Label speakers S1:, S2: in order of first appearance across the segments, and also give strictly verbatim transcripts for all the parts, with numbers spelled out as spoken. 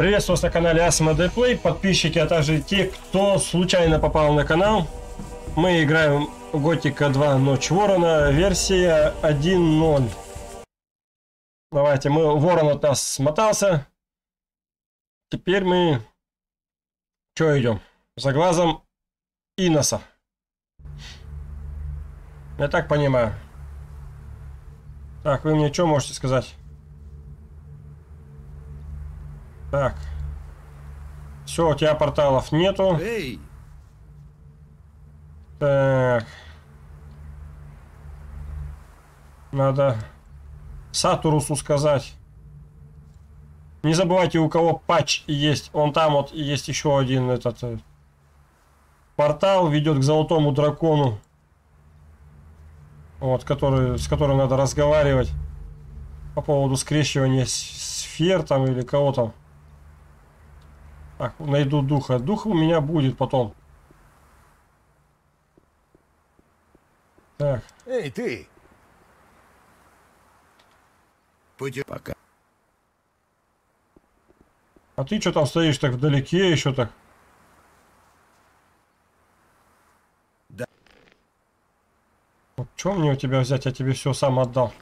S1: Приветствую вас на канале Asmodee Play, подписчики, а также те, кто случайно попал на канал. Мы играем Готика два Ночь Ворона, версия один ноль. Давайте, мы Ворон от нас смотался. Теперь мы... Что идем? За глазом Иноса. Я так понимаю. Так, вы мне что можете сказать? Так. Все, у тебя порталов нету.
S2: Эй!
S1: Так. Надо Сатурусу сказать. Не забывайте, у кого патч есть. Он там вот есть еще один этот э, портал, ведет к золотому дракону. Вот, который, с которым надо разговаривать по поводу скрещивания сфер там или кого там. Так, найду духа. Дух у меня будет потом. Так.
S2: Эй, ты! Пойдем пока.
S1: А ты что там стоишь так вдалеке еще так?
S2: Да.
S1: Вот что мне у тебя взять? Я тебе все сам отдал.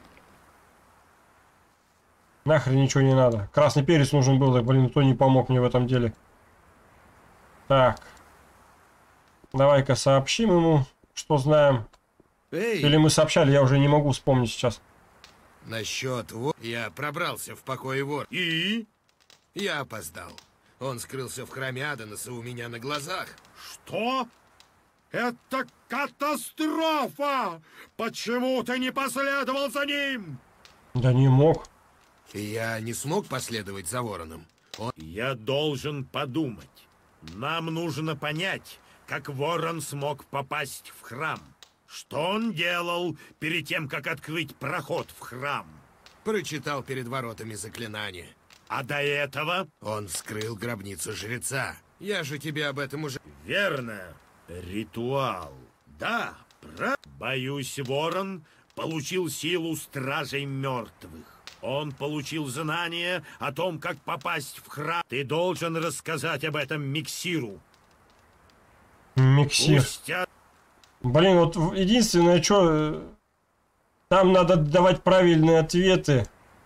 S1: Нахрен ничего не надо. Красный перец нужен был, и, блин, никто не помог мне в этом деле. Так. Давай-ка сообщим ему, что знаем.
S2: Эй!
S1: Или мы сообщали, я уже не могу вспомнить сейчас.
S2: Насчет вор... Я пробрался в покой вор. И? Я опоздал. Он скрылся в храме Адоноса у меня на глазах.
S3: Что? Это катастрофа! Почему ты не последовал за ним?
S1: Да не мог.
S2: Я не смог последовать за вороном. Он...
S3: Я должен подумать. Нам нужно понять, как ворон смог попасть в храм. Что он делал перед тем, как открыть проход в храм?
S2: Прочитал перед воротами заклинание.
S3: А до этого?
S2: Он вскрыл гробницу жреца. Я же тебе об этом уже...
S3: Верно. Ритуал. Да, прав... Боюсь, ворон получил силу стражей мертвых. Он получил знание о том, как попасть в храм. Ты должен рассказать об этом Миксиру.
S1: Миксир.
S3: Пустя...
S1: Блин, вот единственное, что... Там надо давать правильные ответы.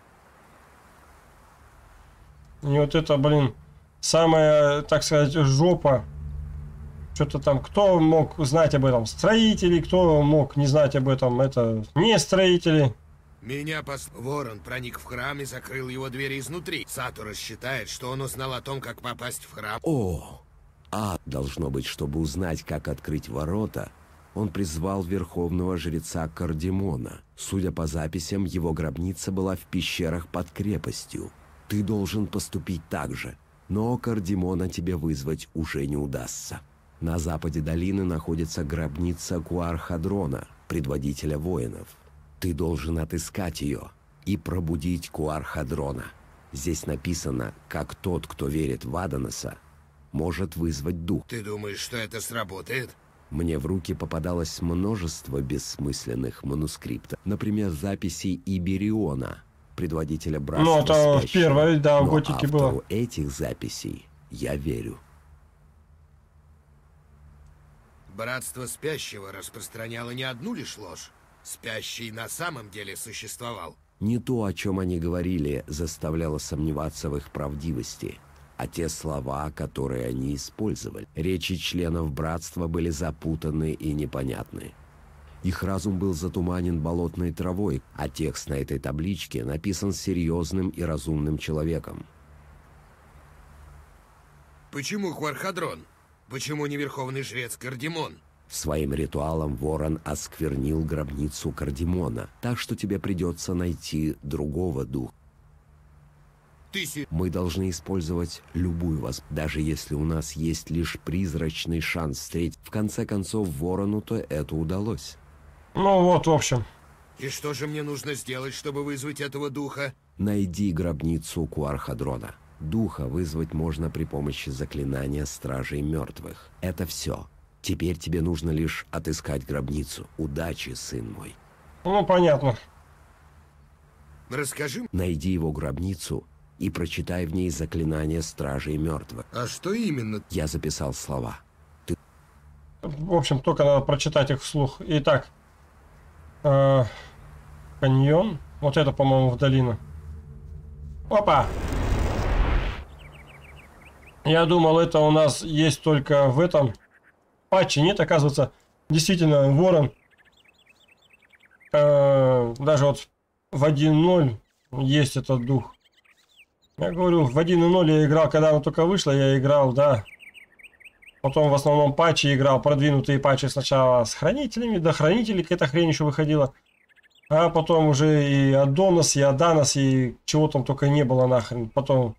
S1: И вот это, блин, самая, так сказать, жопа. Что-то там, кто мог знать об этом? Строители, кто мог не знать об этом? Это не строители.
S2: Меня пос... Ворон проник в храм и закрыл его двери изнутри. Сатурус считает, что он узнал о том, как попасть в храм.
S4: О, а должно быть, чтобы узнать, как открыть ворота, он призвал верховного жреца Кардимона. Судя по записям, его гробница была в пещерах под крепостью. Ты должен поступить так же, но Кардимона тебе вызвать уже не удастся. На западе долины находится гробница Куархадрона, предводителя воинов. Ты должен отыскать ее и пробудить Куархадрона. Здесь написано, как тот, кто верит в Адоноса, может вызвать дух.
S2: Ты думаешь, что это сработает?
S4: Мне в руки попадалось множество бессмысленных манускриптов. Например, записи Ибериона, предводителя братства
S1: Ну, это
S4: спящего.
S1: в первой, да, в
S4: Но
S1: Готике
S4: автору
S1: было.
S4: этих записей я верю.
S2: Братство спящего распространяло не одну лишь ложь. Спящий на самом деле существовал.
S4: Не то, о чем они говорили, заставляло сомневаться в их правдивости, а те слова, которые они использовали. Речи членов братства были запутаны и непонятны. Их разум был затуманен болотной травой, а текст на этой табличке написан серьезным и разумным человеком.
S2: Почему Куархадрон? Почему не верховный жрец Кардимон?
S4: Своим ритуалом ворон осквернил гробницу Кардимона, так что тебе придется найти другого духа.
S2: Тысяч...
S4: Мы должны использовать любую возможность, даже если у нас есть лишь призрачный шанс встретить. В конце концов, ворону-то это удалось.
S1: Ну вот, в общем.
S2: И что же мне нужно сделать, чтобы вызвать этого духа?
S4: Найди гробницу Куархадрона. Духа вызвать можно при помощи заклинания Стражей Мертвых. Это все. Теперь тебе нужно лишь отыскать гробницу. Удачи, сын мой.
S1: Ну, понятно.
S2: Расскажи.
S4: Найди его гробницу и прочитай в ней заклинание Стражей Мертвых.
S2: А что именно?
S4: Я записал слова. Ты...
S1: В общем, только надо прочитать их вслух. Итак, э, каньон. Вот это, по-моему, в долину. Опа! Я думал, это у нас есть только в этом патче. Нет, оказывается, действительно, ворон. Э, даже вот в один ноль есть этот дух. Я говорю, в один ноль я играл, когда оно только вышло, я играл, да. Потом в основном патчи играл, продвинутые патчи сначала с хранителями, до хранителей какая-то хрень еще выходила. А потом уже и Адонос, и Аданос, и чего там только не было нахрен. Потом...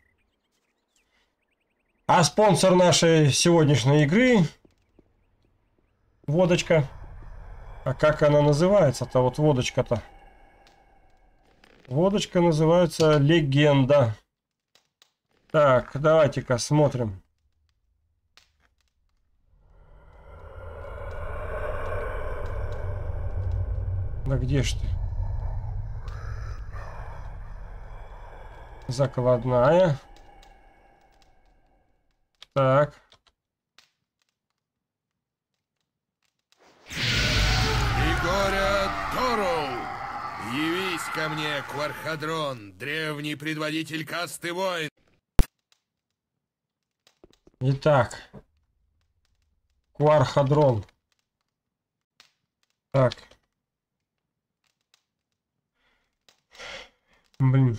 S1: А спонсор нашей сегодняшней игры... Водочка. А как она называется-то? Вот водочка-то. Водочка называется Легенда. Так, давайте-ка смотрим. Да где ж ты? Закладная. Так.
S2: Игоря Тору! Явись ко мне, Квархадрон, древний предводитель касты войн.
S1: Итак. Квархадрон. Так. Блин.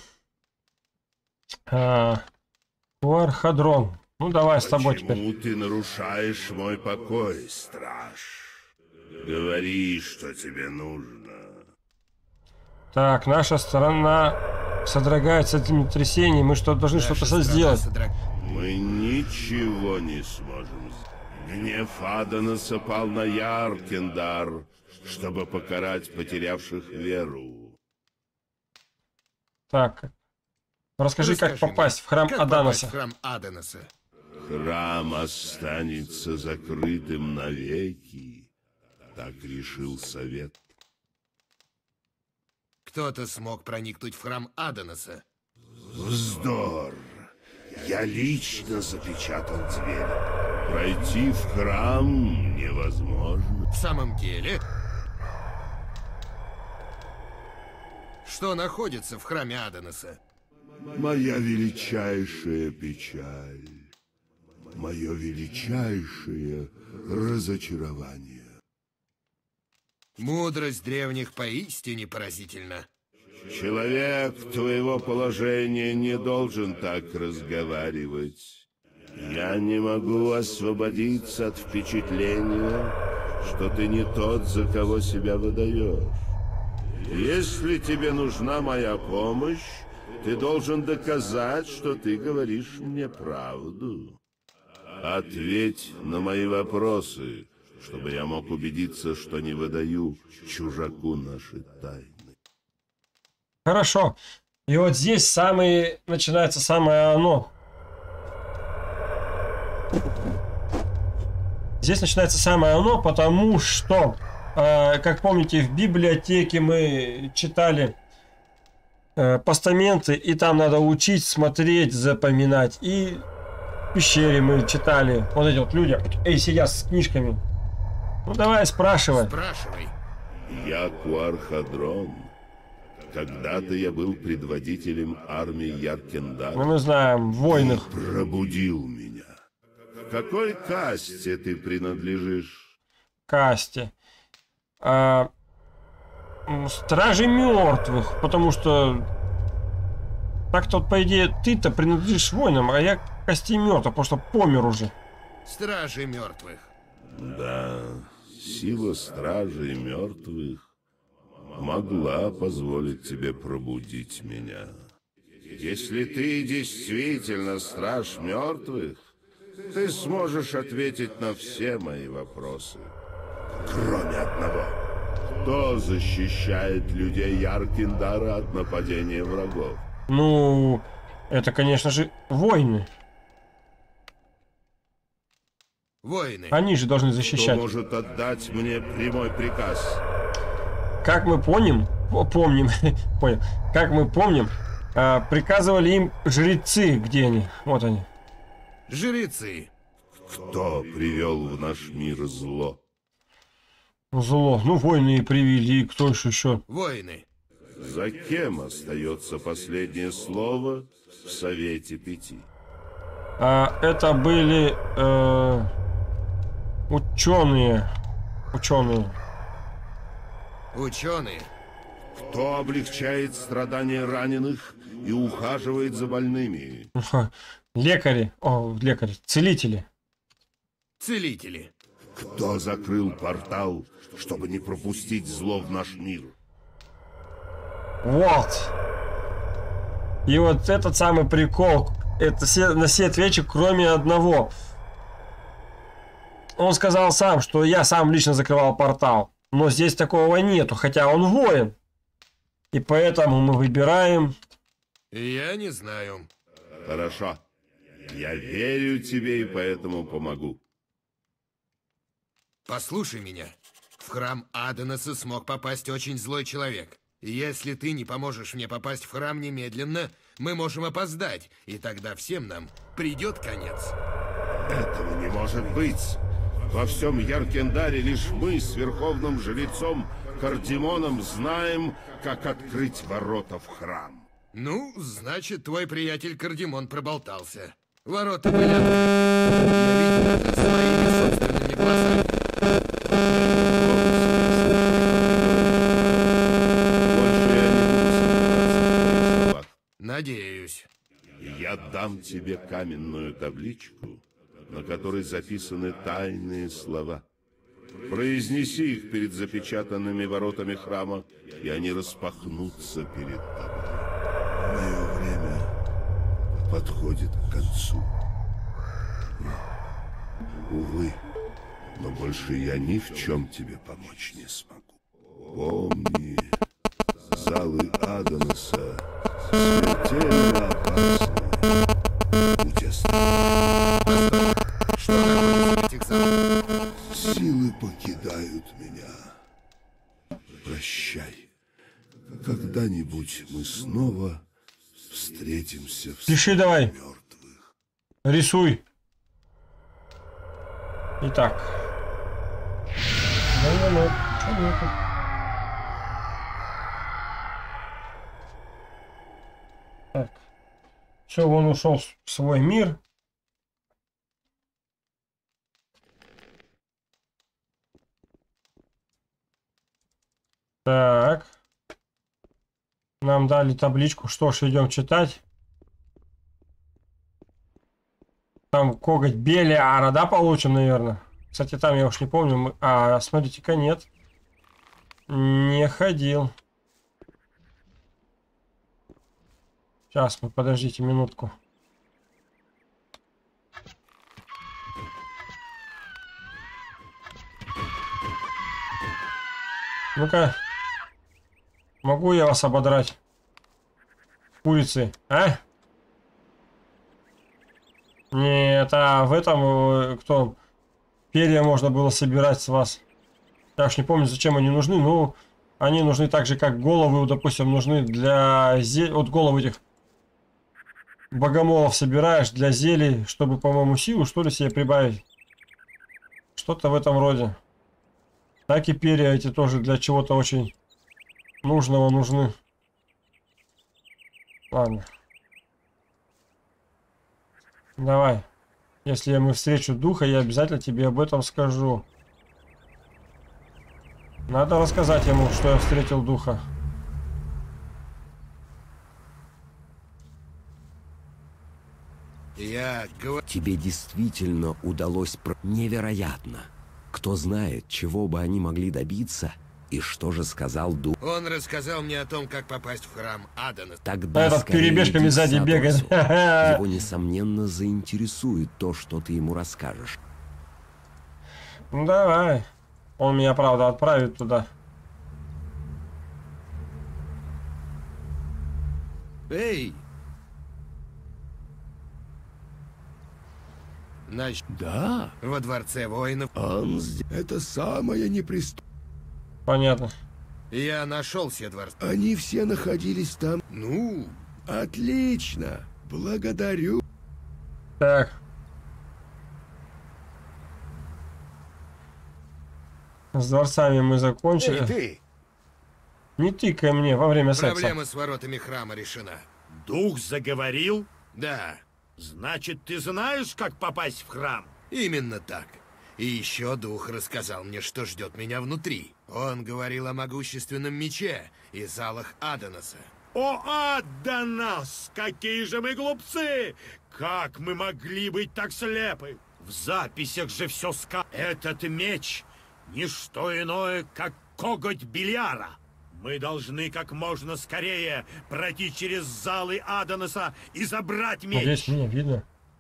S1: А, Квархадрон. Ну давай с тобой теперь.
S3: Почему ты нарушаешь мой покой, страж? Говори, что тебе нужно.
S1: Так, наша страна содрогается от землетрясений. Мы что, должны что-то сделать?
S2: Содрог...
S3: Мы ничего не сможем сделать. Гнев Адоноса пал на Яркендар, чтобы покарать потерявших веру.
S1: Так. Расскажи,
S2: Расскажи
S1: как попасть
S2: мне,
S1: в храм
S2: как
S1: Аданоса.
S2: попасть в храм Адоноса?
S3: Храм останется закрытым навеки. Так решил совет.
S2: Кто-то смог проникнуть в храм Адоноса.
S3: Вздор. Я лично запечатал дверь. Пройти в храм невозможно.
S2: В самом деле... Что находится в храме Адоноса?
S3: Моя величайшая печаль. Мое величайшее разочарование.
S2: Мудрость древних поистине поразительна.
S3: Человек твоего положения не должен так разговаривать. Я не могу освободиться от впечатления, что ты не тот, за кого себя выдаешь. Если тебе нужна моя помощь, ты должен доказать, что ты говоришь мне правду. Ответь на мои вопросы, чтобы я мог убедиться, что не выдаю чужаку наши тайны.
S1: Хорошо. И вот здесь самый начинается самое оно. Здесь начинается самое оно, потому что, э, как помните, в библиотеке мы читали э, постаменты, и там надо учить, смотреть, запоминать. И в пещере мы читали вот эти вот люди, эй, сидят с книжками. Ну давай, спрашивай.
S2: Спрашивай.
S3: Я Квархадрон. Когда-то я был предводителем армии Яркендара.
S1: Ну, мы знаем, войны.
S3: Пробудил меня. К какой касте ты принадлежишь?
S1: Касте. А, Стражи мертвых, потому что так-то вот, по идее, ты-то принадлежишь воинам, а я к касте мертвых, потому что помер уже.
S2: Стражи мертвых.
S3: Да, сила стражей мертвых могла позволить тебе пробудить меня. Если ты действительно страж мертвых, ты сможешь ответить на все мои вопросы. Кроме одного. Кто защищает людей Яркендара от нападения врагов?
S1: Ну, это, конечно же, воины.
S2: Воины.
S1: Они же должны
S3: Кто
S1: защищать.
S3: может отдать мне прямой приказ?
S1: Как мы помним, помним, понял, как мы помним, А, приказывали им жрецы. Где они? Вот они.
S2: Жрецы.
S5: Кто привел в наш мир зло?
S1: Зло. Ну, войны и привели. Кто еще еще?
S2: Воины.
S5: За кем остается последнее слово в Совете Пяти?
S1: А, это были э, ученые. Ученые.
S2: Ученые.
S5: Кто облегчает страдания раненых и ухаживает за больными?
S1: Лекари. О, лекари. Целители.
S2: Целители.
S5: Кто закрыл портал, чтобы не пропустить зло в наш мир?
S1: Вот. И вот этот самый прикол. Это все, на все отвечи, кроме одного. Он сказал сам, что я сам лично закрывал портал. Но здесь такого нету, хотя он воин. И поэтому мы выбираем...
S2: Я не знаю.
S5: Хорошо. Я верю тебе и поэтому помогу.
S2: Послушай меня. В храм Адоноса смог попасть очень злой человек. Если ты не поможешь мне попасть в храм немедленно, мы можем опоздать, и тогда всем нам придет конец.
S5: Этого не может быть. Во всем Яркендаре лишь мы с верховным жрецом Кардимоном знаем, как открыть ворота в храм.
S2: Ну, значит, твой приятель Кардимон проболтался. Ворота были открыты. Я видел это своими собственными глазами. Надеюсь.
S5: Я дам тебе каменную табличку, на которой записаны тайные слова. Произнеси их перед запечатанными воротами храма, и они распахнутся перед тобой. Мое время подходит к концу. Увы, но больше я ни в чем тебе помочь не смогу. Помни, залы Адоноса смертельно опасны. Будь осторожен.
S2: Что находится в этих залах?
S5: Силы покидают меня. Прощай. Когда-нибудь мы снова встретимся в
S1: Пиши давай.
S5: мертвых.
S1: Рисуй. Итак. Ну-ну-ну. Что нету? Так. Все, он ушел в свой мир. Так. Нам дали табличку. Что ж, идем читать. Там коготь Белиара, да, получим, наверное. Кстати, там я уж не помню. Мы... А, смотрите-ка, нет. Не ходил. Сейчас мы, подождите минутку. Ну-ка. Могу я вас ободрать? Курицы, а? Нет, а в этом, кто, перья можно было собирать с вас. Я уж не помню, зачем они нужны, но они нужны так же, как головы, допустим, нужны для зелий. Вот головы этих богомолов собираешь для зелий, чтобы, по-моему, силу, что ли, себе прибавить. Что-то в этом роде. Так и перья эти тоже для чего-то очень нужного нужны. Ладно. Давай. Если я мы встречу духа, я обязательно тебе об этом скажу. Надо рассказать ему, что я встретил духа.
S2: Я говорю...
S4: Тебе действительно удалось... Про... Невероятно. Кто знает, чего бы они могли добиться, и что же сказал дух.
S2: Он рассказал мне о том, как попасть в храм Адоноса.
S4: Тогда
S1: Этот перебежками сзади бегает.
S4: Его, несомненно, заинтересует то, что ты ему расскажешь.
S1: Ну давай. Он меня, правда, отправит туда.
S2: Эй! Нач...
S5: Да,
S2: Во дворце воинов.
S5: он здесь. Это самое непристойное.
S1: Понятно.
S2: Я нашел все дворцы.
S5: Они все находились там.
S2: Ну, Отлично. Благодарю.
S1: Так. С дворцами мы закончили.
S2: Эй, ты!
S1: Не тыкай мне во время секса.
S2: Проблема с воротами храма решена.
S3: Дух заговорил?
S2: Да,
S3: Значит, ты знаешь, как попасть в храм?
S2: именно так. И еще дух рассказал мне, что ждет меня внутри. Он говорил о могущественном мече и залах Адоноса.
S3: О, Адонос! Какие же мы глупцы! Как мы могли быть так слепы? В записях же все сказано. Этот меч — ничто иное, как коготь Белиара. Мы должны как можно скорее пройти через залы Адоноса и забрать меч.
S1: Надеюсь, меня видно.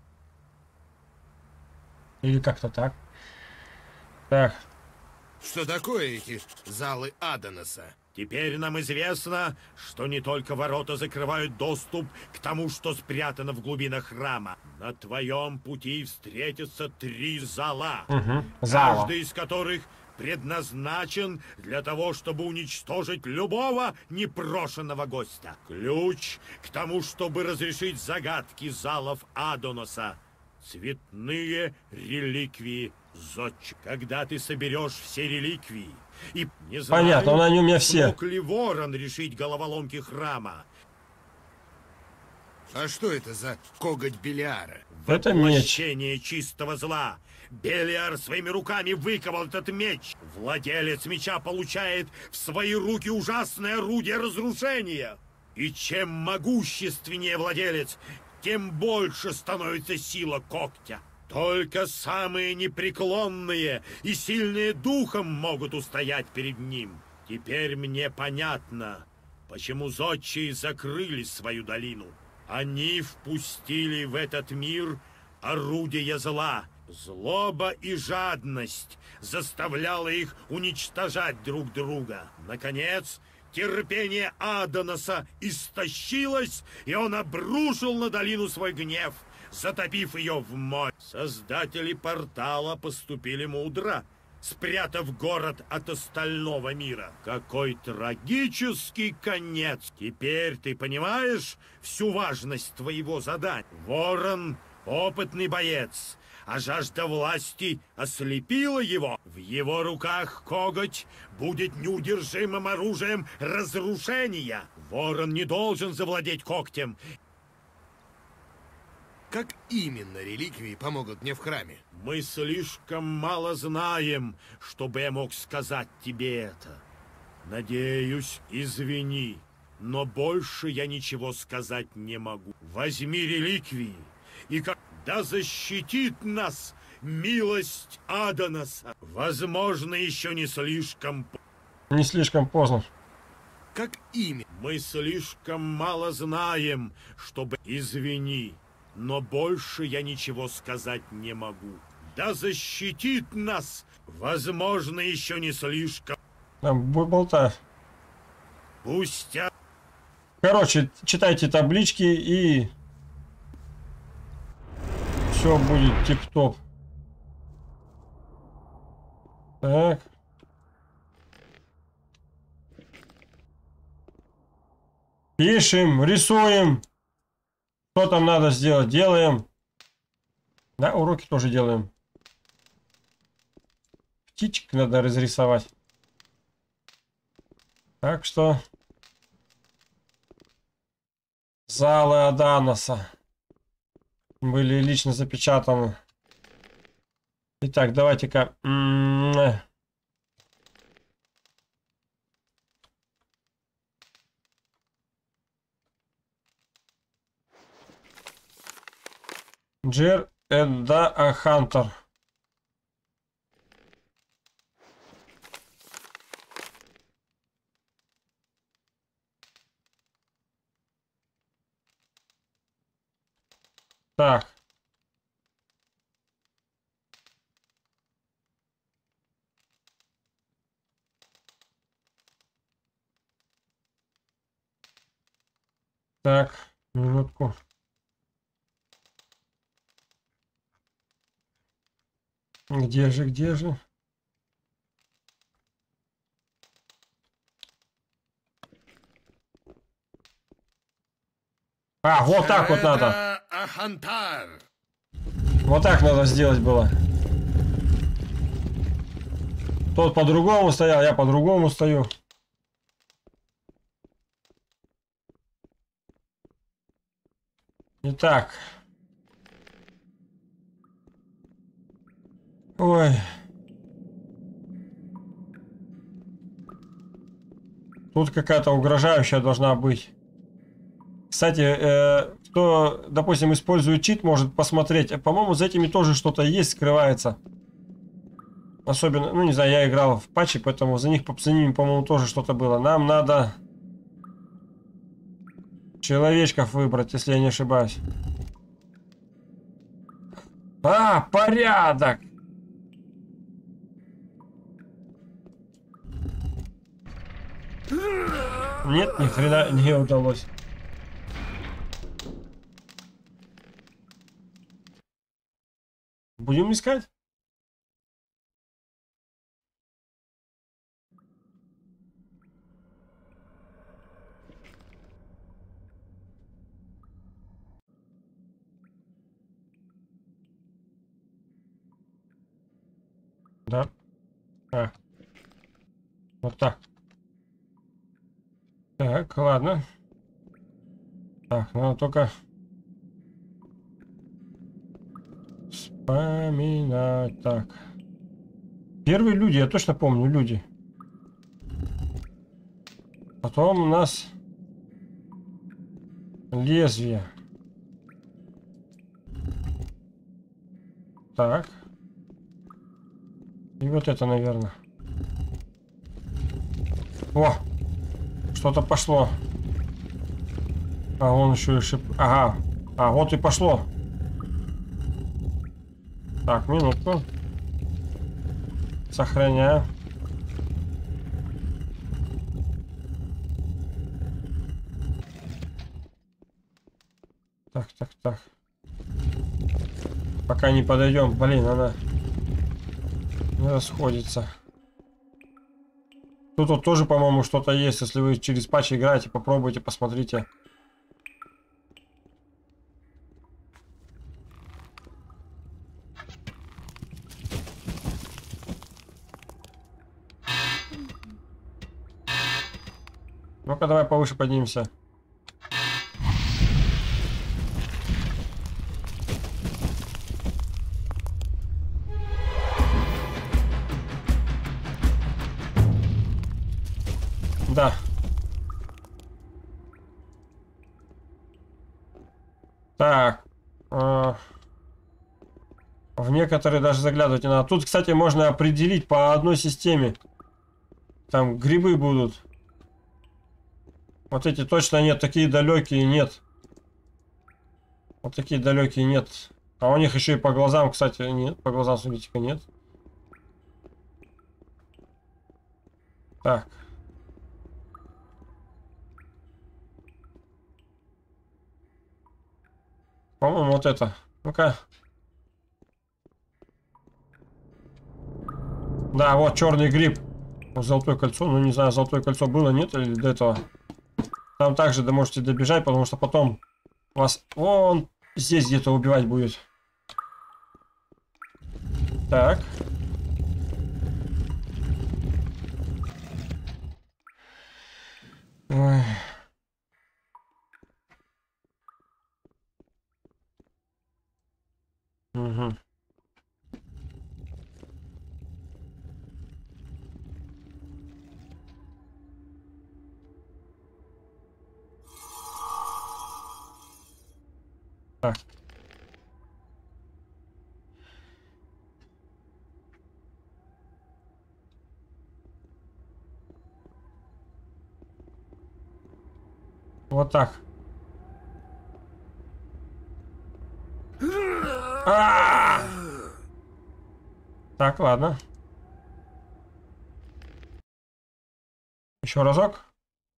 S1: Или как-то так. Так.
S2: Что такое эти залы Адоноса?
S3: Теперь нам известно, что не только ворота закрывают доступ к тому, что спрятано в глубинах храма. На твоем пути встретятся три зала,
S1: Угу. Зала.
S3: каждый из которых предназначен для того, чтобы уничтожить любого непрошенного гостя. Ключ к тому, чтобы разрешить загадки залов Адоноса. Цветные реликвии Зодчи. Когда ты соберешь все реликвии и не знаю,
S1: Понятно, они у меня все.
S3: смог ли Ворон решить головоломки храма.
S2: А что это за коготь Белиара?
S1: Это меч.
S3: Воплощение чистого зла. Белиар своими руками выковал этот меч. Владелец меча получает в свои руки ужасное орудие разрушения. И чем могущественнее владелец, тем больше становится сила когтя. Только самые непреклонные и сильные духом могут устоять перед ним. Теперь мне понятно, почему зодчие закрыли свою долину. Они впустили в этот мир орудие зла. Злоба и жадность заставляла их уничтожать друг друга. Наконец, терпение Адоноса истощилось, и он обрушил на долину свой гнев, затопив ее в море. Создатели портала поступили мудро, спрятав город от остального мира. Какой трагический конец! Теперь ты понимаешь всю важность твоего задания. Ворон — опытный боец, а жажда власти ослепила его. В его руках коготь будет неудержимым оружием разрушения. Ворон не должен завладеть когтем.
S2: Как именно реликвии помогут мне в храме?
S3: Мы слишком мало знаем, чтобы я мог сказать тебе это. Надеюсь, извини, но больше я ничего сказать не могу. Возьми реликвии, и когда защитит нас милость Адоноса, возможно, еще не слишком...
S1: Не слишком поздно.
S2: Как именно?
S3: Мы слишком мало знаем, чтобы... Извини, но больше я ничего сказать не могу. Да защитит нас, возможно, еще не слишком...
S1: Там болтаю.
S3: Пусть...
S1: Короче, читайте таблички и все будет тип-топ. Так. Пишем, рисуем. Что там надо сделать, делаем. Да, уроки тоже делаем. Птичек надо разрисовать. Так что... Залы Адоноса были лично запечатаны. Итак, давайте-ка... Джер Эдда Ахантер. Так. Так, минутку. Где же, где же? А, вот так вот надо. Вот так надо сделать было. Тот по-другому стоял, я по-другому стою. Итак. Ой. Тут какая-то угрожающая должна быть. Кстати, э, кто, допустим, использует чит, может посмотреть. По-моему, за этими тоже что-то есть, скрывается. Особенно, ну не знаю, я играл в патчи, поэтому за них, за ними, по-моему, тоже что-то было. Нам надо человечков выбрать, если я не ошибаюсь. А, порядок! Нет, ни хрена не удалось. Будем искать? Да. А. Вот так. Так, ладно. Так, надо только вспоминать. Так. Первые люди, я точно помню, люди. Потом у нас лезвие. Так. И вот это, наверное. О! Что-то пошло. А он еще и шип... Ага. А, вот и пошло. Так, минутку. Сохраняю. Так, так, так. Пока не подойдем. Блин, она не расходится. Тут вот тоже, по-моему, что-то есть. Если вы через патч играете, попробуйте, посмотрите. Ну-ка, давай повыше поднимемся. Да. Так. Э, в некоторые даже заглядывать не надо. Тут, кстати, можно определить по одной системе. Там грибы будут. Вот эти точно нет. Такие далекие нет. Вот такие далекие нет. А у них еще и по глазам, кстати, нет. По глазам, смотрите-ка, нет. Так. По-моему, вот это. Ну-ка. Да, вот черный гриб. Золотое кольцо. Ну, не знаю, золотое кольцо было, нет, или до этого. Там также да, можете добежать, потому что потом вас вон здесь где-то убивать будет. Так. Ой. Угу. Так. Вот так. А-а-а! Так, ладно. Еще разок.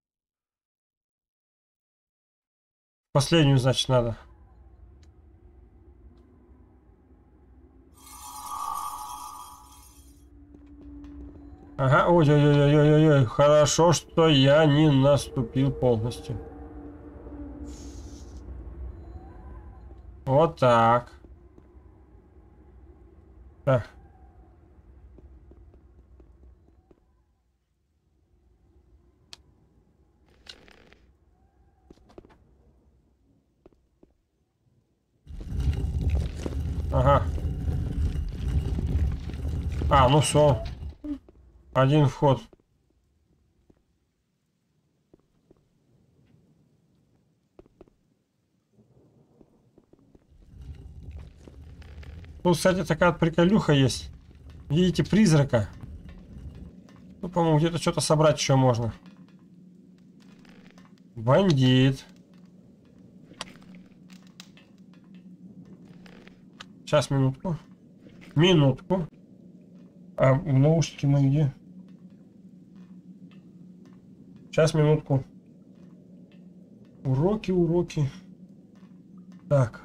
S1: Последнюю, значит, надо. Ага, ой-ой-ой-ой-ой-ой, хорошо, что я не наступил полностью. Вот так. Так. Ага. А, ну все. Один вход. Тут, кстати, такая вот приколюха есть. Видите, призрака. Ну, по-моему, где-то что-то собрать еще можно. Бандит. Сейчас, минутку. Минутку. А наушники мои где? Сейчас, минутку. Уроки, уроки. Так.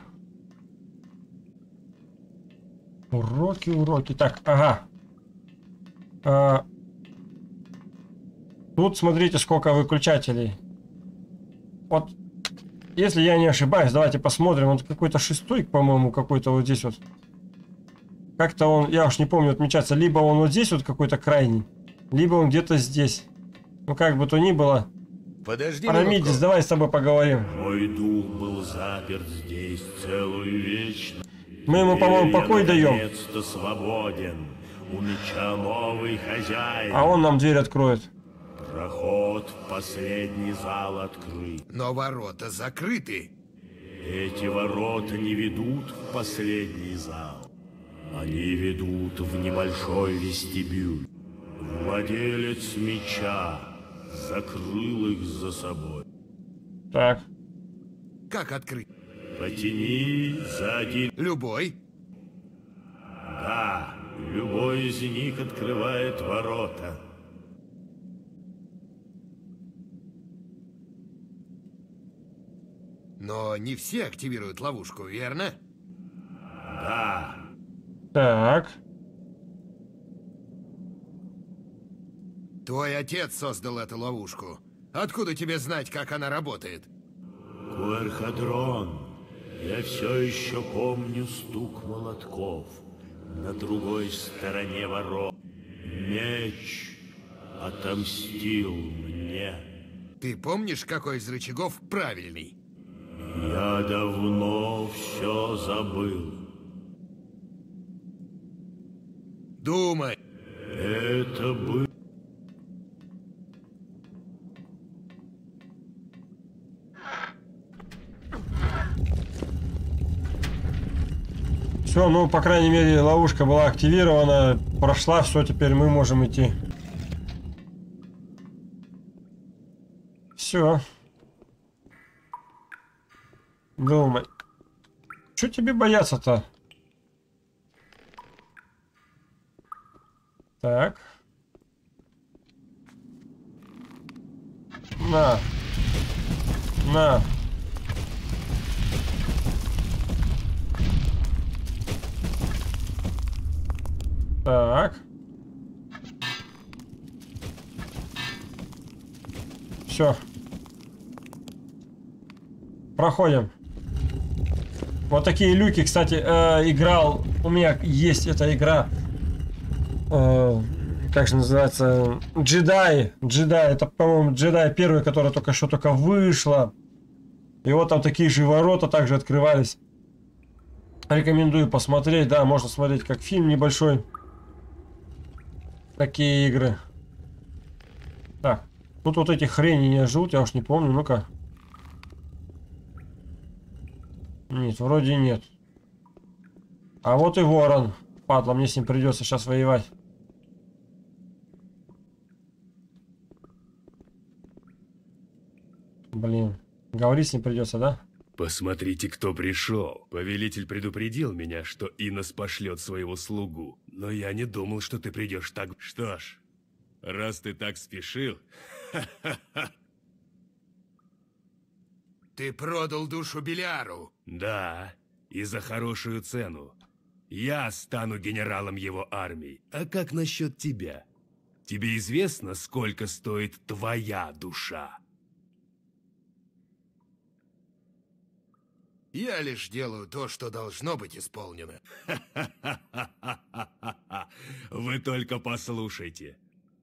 S1: Уроки, уроки. Так, ага. А, тут смотрите, сколько выключателей. Вот, если я не ошибаюсь, давайте посмотрим. Вот какой-то шестой, по-моему, какой-то вот здесь вот. Как-то он, я уж не помню, отмечается. Либо он вот здесь вот какой-то крайний, либо он где-то здесь. Ну, как бы то ни было.
S2: Подожди
S1: Арамидис,
S2: минутку.
S1: давай с тобой поговорим.
S3: Мой дух был заперт здесь целую вечность.
S1: Мы ему, по-моему,
S3: Теперь
S1: покой
S3: я
S1: даем.
S3: наконец-то свободен. У меча новый хозяин.
S1: А он нам дверь откроет.
S3: Проход в последний зал открыт.
S2: Но ворота закрыты.
S3: Эти ворота не ведут в последний зал. Они ведут в небольшой вестибюль. Владелец меча закрыл их за собой.
S1: Так.
S2: Как открыть?
S3: Потяни за один.
S2: Любой.
S3: Да, любой из них открывает ворота.
S2: Но не все активируют ловушку, верно?
S3: Да.
S1: Так.
S2: Твой отец создал эту ловушку. Откуда тебе знать, как она работает?
S3: Куэрхадрон, я все еще помню стук молотков на другой стороне ворот. Меч отомстил мне.
S2: Ты помнишь, какой из рычагов правильный?
S3: Я давно все забыл.
S2: Думай.
S3: Это был...
S1: Все, ну, по крайней мере, ловушка была активирована, прошла, все, теперь мы можем идти. Все. Думай. Что тебе бояться-то? Так. На. На. Так. Все. Проходим. Вот такие люки, кстати, э, играл. У меня есть эта игра. Э, как же называется? Джедай. Джедай. Это, по-моему, Джедай первый, которая только что только вышла. И вот там такие же ворота также открывались. Рекомендую посмотреть. Да, можно смотреть как фильм небольшой. Такие игры. Так. Тут вот эти хрени не живут, я уж не помню. Ну-ка. Нет, вроде нет. А вот и ворон. Падла, мне с ним придется сейчас воевать. Блин. Говорить с ним придется, да?
S6: Посмотрите, кто пришел. Повелитель предупредил меня, что Инос пошлет своего слугу. Но я не думал, что ты придешь так... Что ж, раз ты так спешил...
S2: Ты продал душу Белиару.
S6: Да, и за хорошую цену. Я стану генералом его армии. А как насчет тебя? Тебе известно, сколько стоит твоя душа?
S2: Я лишь делаю то, что должно быть исполнено.
S6: Вы только послушайте.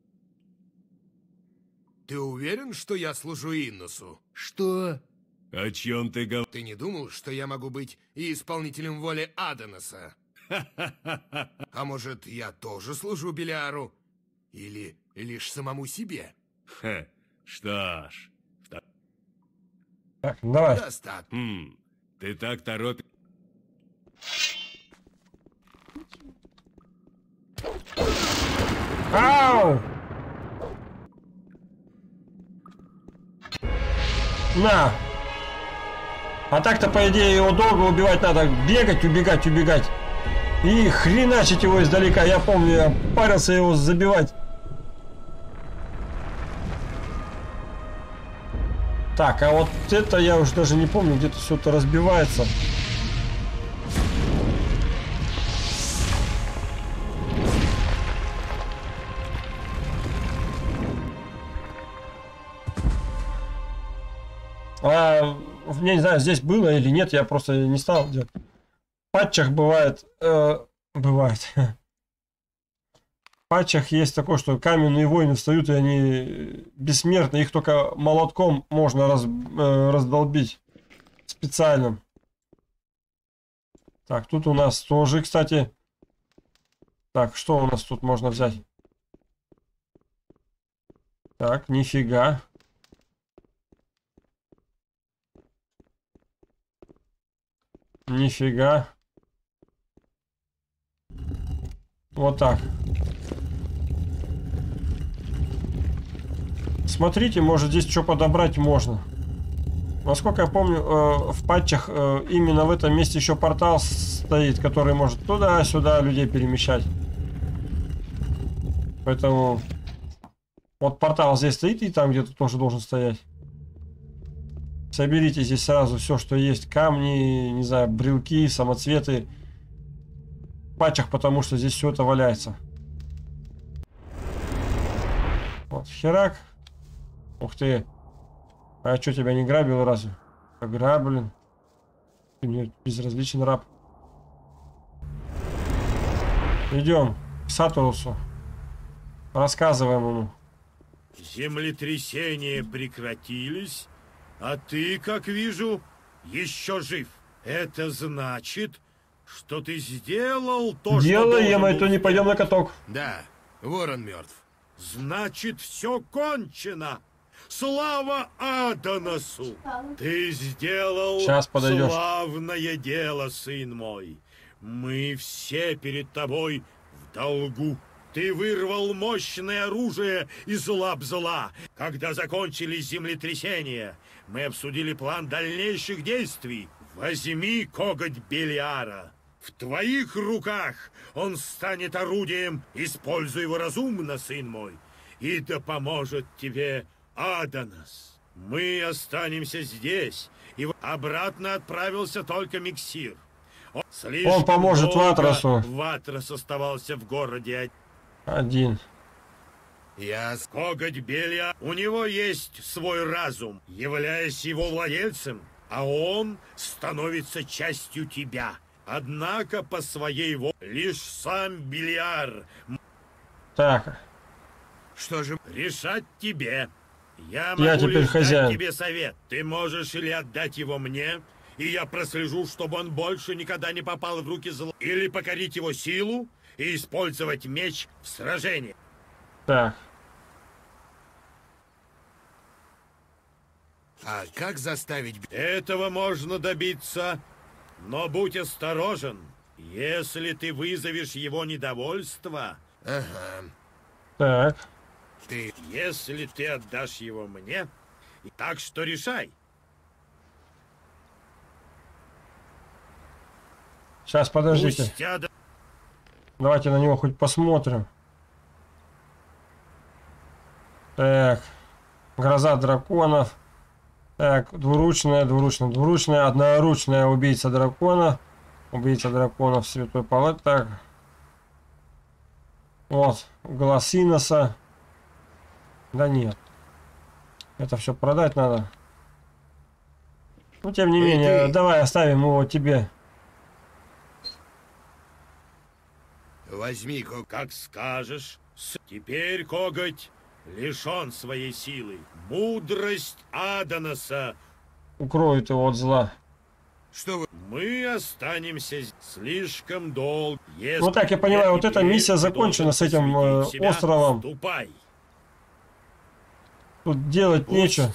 S2: Ты уверен, что я служу Инносу?
S6: Что? О чем ты говоришь?
S2: Ты не думал, что я могу быть и исполнителем воли Адоноса? А может, я тоже служу Белиару? Или лишь самому себе?
S6: Ха, что ж.
S1: Так, давай.
S2: Достаточно.
S6: Хм, ты так торопишь.
S1: Ау! На! А так-то, по идее, его долго убивать надо. Бегать, убегать, убегать. И хреначить его издалека. Я помню, я парился его забивать. Так, а вот это я уже даже не помню, где-то все это разбивается. А, я не знаю, здесь было или нет, я просто не стал делать. В патчах бывает, э, бывает. В патчах есть такое, что каменные воины встают, и они бессмертны, их только молотком можно раз, э, раздолбить специально. Так, тут у нас тоже, кстати. Так, что у нас тут можно взять? Так, нифига. Нифига. Вот так. Смотрите, может здесь что подобрать можно. Насколько я помню, э, в патчах э, именно в этом месте еще портал стоит, который может туда-сюда людей перемещать. Поэтому вот портал здесь стоит, и там где-то тоже должен стоять. Соберите здесь сразу все, что есть. Камни, не знаю, брелки, самоцветы. В патчах, потому что здесь все это валяется. Вот, херак. Ух ты. А я что, тебя не грабил разве? Ограблен. Ты мне безразличен, раб. Идем к Сатурусу. Рассказываем ему.
S3: Землетрясения прекратились, а ты, как вижу, еще жив. Это значит, что ты сделал то,
S1: Делаем,
S3: что
S1: а то не пойдем на каток.
S2: Да, ворон мертв.
S3: Значит, все кончено. Слава Адоносу! Ты сделал
S1: Сейчас подойдешь.
S3: славное дело, сын мой. Мы все перед тобой в долгу. Ты вырвал мощное оружие из лап зла. Когда закончились землетрясения, мы обсудили план дальнейших действий. Возьми коготь Белиара. В твоих руках он станет орудием. Используй его разумно, сын мой. И да поможет тебе Адонос. Мы останемся здесь. И обратно отправился только Миксир. Он,
S1: Он поможет
S3: долго
S1: Ватрасу.
S3: Ватрас оставался в городе
S1: Один.
S2: Я...
S3: коготь Белия. У него есть свой разум, являясь его владельцем, а он становится частью тебя. Однако по своей воле лишь сам Белиар.
S1: Так.
S2: Что же...
S3: Решать тебе. Я,
S1: Я
S3: могу
S1: теперь
S3: лишь дать
S1: хозяин.
S3: тебе совет. Ты можешь или отдать его мне, и я прослежу, чтобы он больше никогда не попал в руки зла, или покорить его силу и использовать меч в сражении.
S1: Так.
S2: А как заставить...
S3: Этого можно добиться, но будь осторожен. Если ты вызовешь его недовольство,
S2: Ага.
S1: Так.
S2: Ты...
S3: если ты отдашь его мне, так что решай.
S1: Сейчас, подождите.
S3: Пусть Адо-
S1: Давайте на него хоть посмотрим. Так. Гроза драконов. Так, двуручная, двуручная, двуручная, одноручная убийца дракона. Убийца драконов, святой палат. Так. Вот, глаз Иноса. Да нет. Это все продать надо. Ну, тем не
S2: Эй,
S1: менее,
S2: ты!
S1: давай оставим его тебе.
S2: Возьми, Ког.
S3: Как скажешь. С- Теперь коготь лишен своей силы. Мудрость Адоноса.
S1: Укроет его от зла.
S2: Что вы...
S3: Мы останемся з- слишком долго. Если
S1: Ну, так я понимаю, вот эта
S3: теперь
S1: миссия закончена
S3: должен
S1: с этим,
S3: посвятить
S1: э,
S3: себя,
S1: островом.
S3: Ступай.
S1: Тут делать
S3: Пусть
S1: нечего.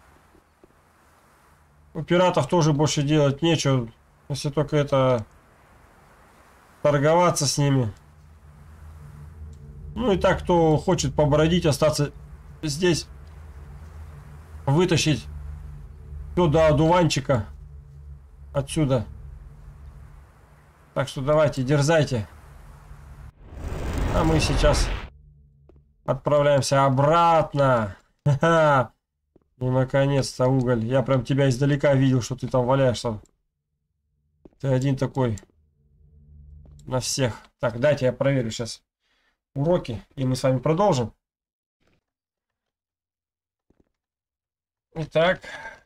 S1: У пиратов тоже больше делать нечего. Если только это... торговаться с ними. Ну и так, кто хочет побродить, остаться здесь. Вытащить все до одуванчика. Отсюда. Так что давайте, дерзайте. А мы сейчас отправляемся обратно. Ха-ха. Ну, наконец-то, уголь. Я прям тебя издалека видел, что ты там валяешься. Ты один такой. На всех. Так, дайте я проверю сейчас уроки, и мы с вами продолжим. Итак.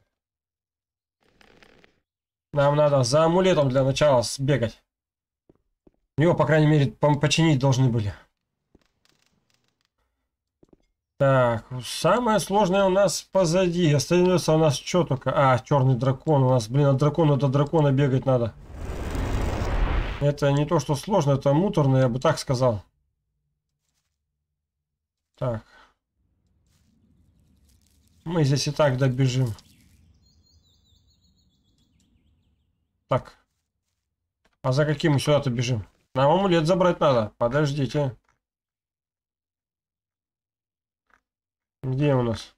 S1: Нам надо за амулетом для начала сбегать. Его, по крайней мере, починить должны были. Так, самое сложное у нас позади. Остается у нас что только? А, черный дракон. У нас, блин, от дракона до дракона бегать надо. Это не то, что сложно, это муторно, я бы так сказал. Так. Мы здесь и так добежим. Так. А за каким мы сюда-то бежим? Нам амулет забрать надо. Подождите. Где у нас?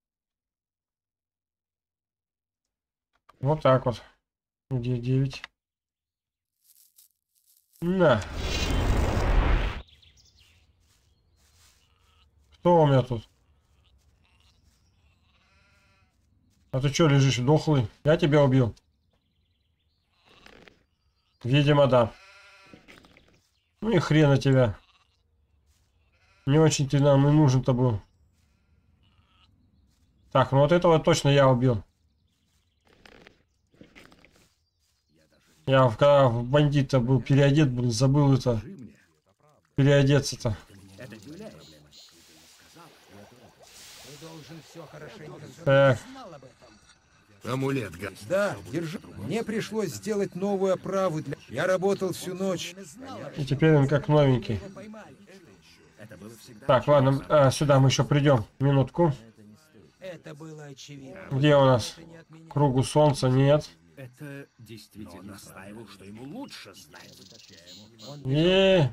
S1: Вот так вот. Где девять? На. Кто у меня тут? А ты что лежишь, дохлый? Я тебя убил. Видимо, да. Ну и хрен на тебя. Не очень ты нам и нужен-то был. Так, ну вот этого точно я убил. Я когда в бандита был переодет, блин, забыл это. Переодеться-то. Так.
S2: Амулет, гад.
S7: Да, держи. Мне пришлось сделать новую оправу для... Я работал всю ночь.
S1: И теперь он как новенький. Так, ладно, а, сюда мы еще придем. Минутку.
S7: Это было очевидно.
S1: Где у нас? Кругу солнца нет.
S3: Это действительно настаивал, что ему лучше знать.
S1: И...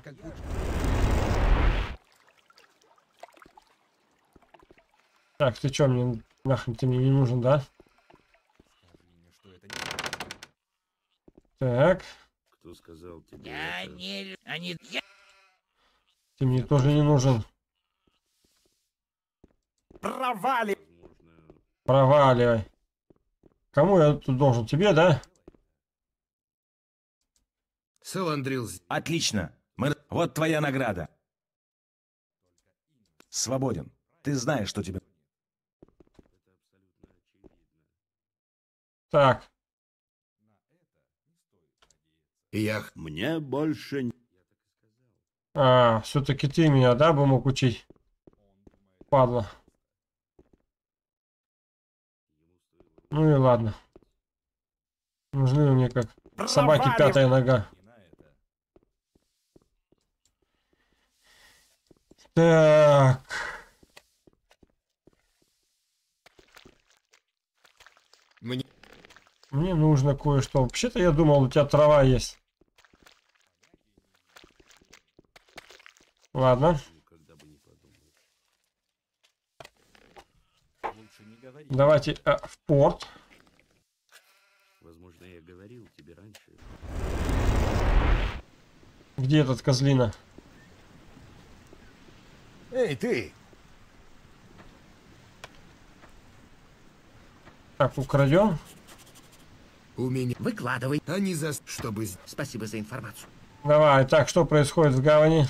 S1: Так, ты чё, мне нахрен ты мне не нужен, да? Так.
S5: Кто сказал тебе
S7: Я
S5: это?
S7: не... Они...
S1: Ты мне тоже не нужен.
S3: Провали!
S1: Проваливай. Кому я тут должен? Тебе, да?
S2: Саландрил.
S8: Отлично. Мы... Вот твоя награда. Свободен. Ты знаешь, что тебе...
S1: Так.
S2: Я...
S5: Мне больше... не-
S1: А, все-таки ты меня, да, бы мог учить? Падла. Ну и ладно. Нужны мне как собаки пятая нога. Так.
S2: Мне...
S1: Мне нужно кое-что. Вообще-то я думал, у тебя трава есть. Ладно. Давайте а, в порт.
S5: Возможно, я говорил тебе раньше.
S1: Где этот козлина?
S7: Эй, ты!
S1: Так, украдем.
S2: У меня...
S7: Выкладывай.
S2: Они за... Чтобы... с-
S7: Спасибо за информацию.
S1: Давай, так, что происходит в гавани?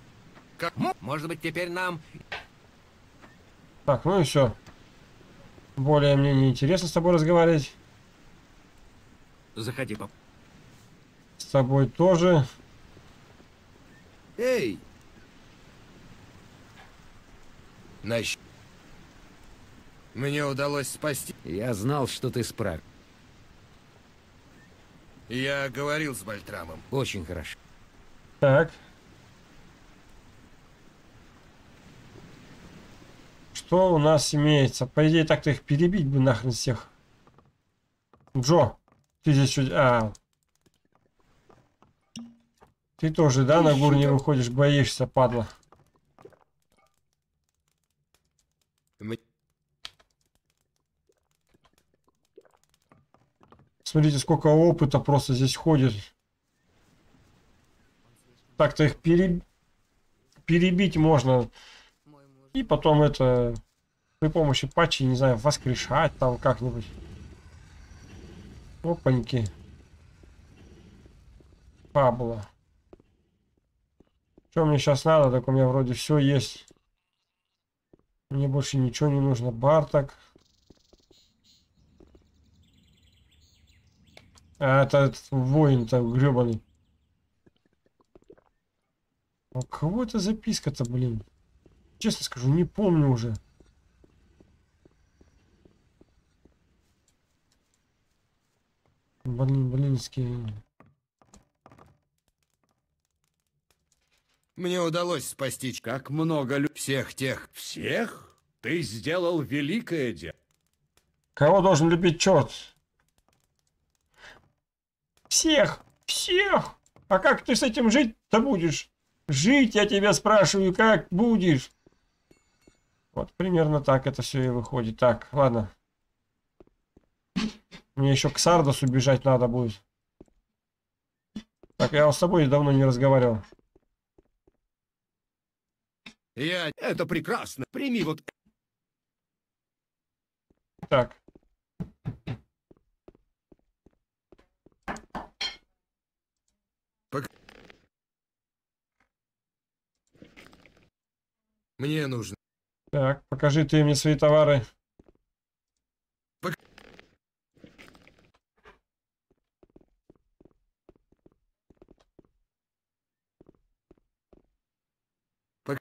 S7: Может быть, теперь нам...
S1: Так, ну и все. Более мне не интересно с тобой разговаривать.
S9: Заходи, пап.
S1: С тобой тоже.
S2: Эй! Нащ... Мне удалось спасти.
S9: Я знал, что ты справишься.
S2: Я говорил с Бальтрамом.
S9: Очень хорошо.
S1: Так. Что у нас имеется? По идее, так-то их перебить бы нахрен всех. Джо, ты здесь чуть... А. Ты тоже, да, на гору не выходишь, боишься, падла?
S2: Мы...
S1: Смотрите, сколько опыта просто здесь ходит. Так-то их переб... перебить можно. И потом это при помощи патчей, не знаю, воскрешать там как-нибудь. Опаньки. Фабула. Что мне сейчас надо? Так у меня вроде все есть. Мне больше ничего не нужно. Барток. А это, этот воин-то гребаный. У кого это записка-то, блин? Честно скажу, не помню уже. Блин, блинские.
S2: Мне удалось спасти...
S3: Как много людей.
S2: Всех тех.
S3: Всех? Ты сделал великое дело.
S1: Кого должен любить черт? Всех! Всех! А как ты с этим жить-то будешь? Жить, я тебя спрашиваю, как будешь? Вот, примерно так это все и выходит. Так, ладно. Мне еще к Сардосу бежать надо будет. Так, я с тобой давно не разговаривал.
S2: Я...
S3: Это прекрасно. Прими вот...
S1: Так.
S2: Пок... Мне нужно...
S1: Так, покажи ты мне свои товары.
S2: Пок... Пок...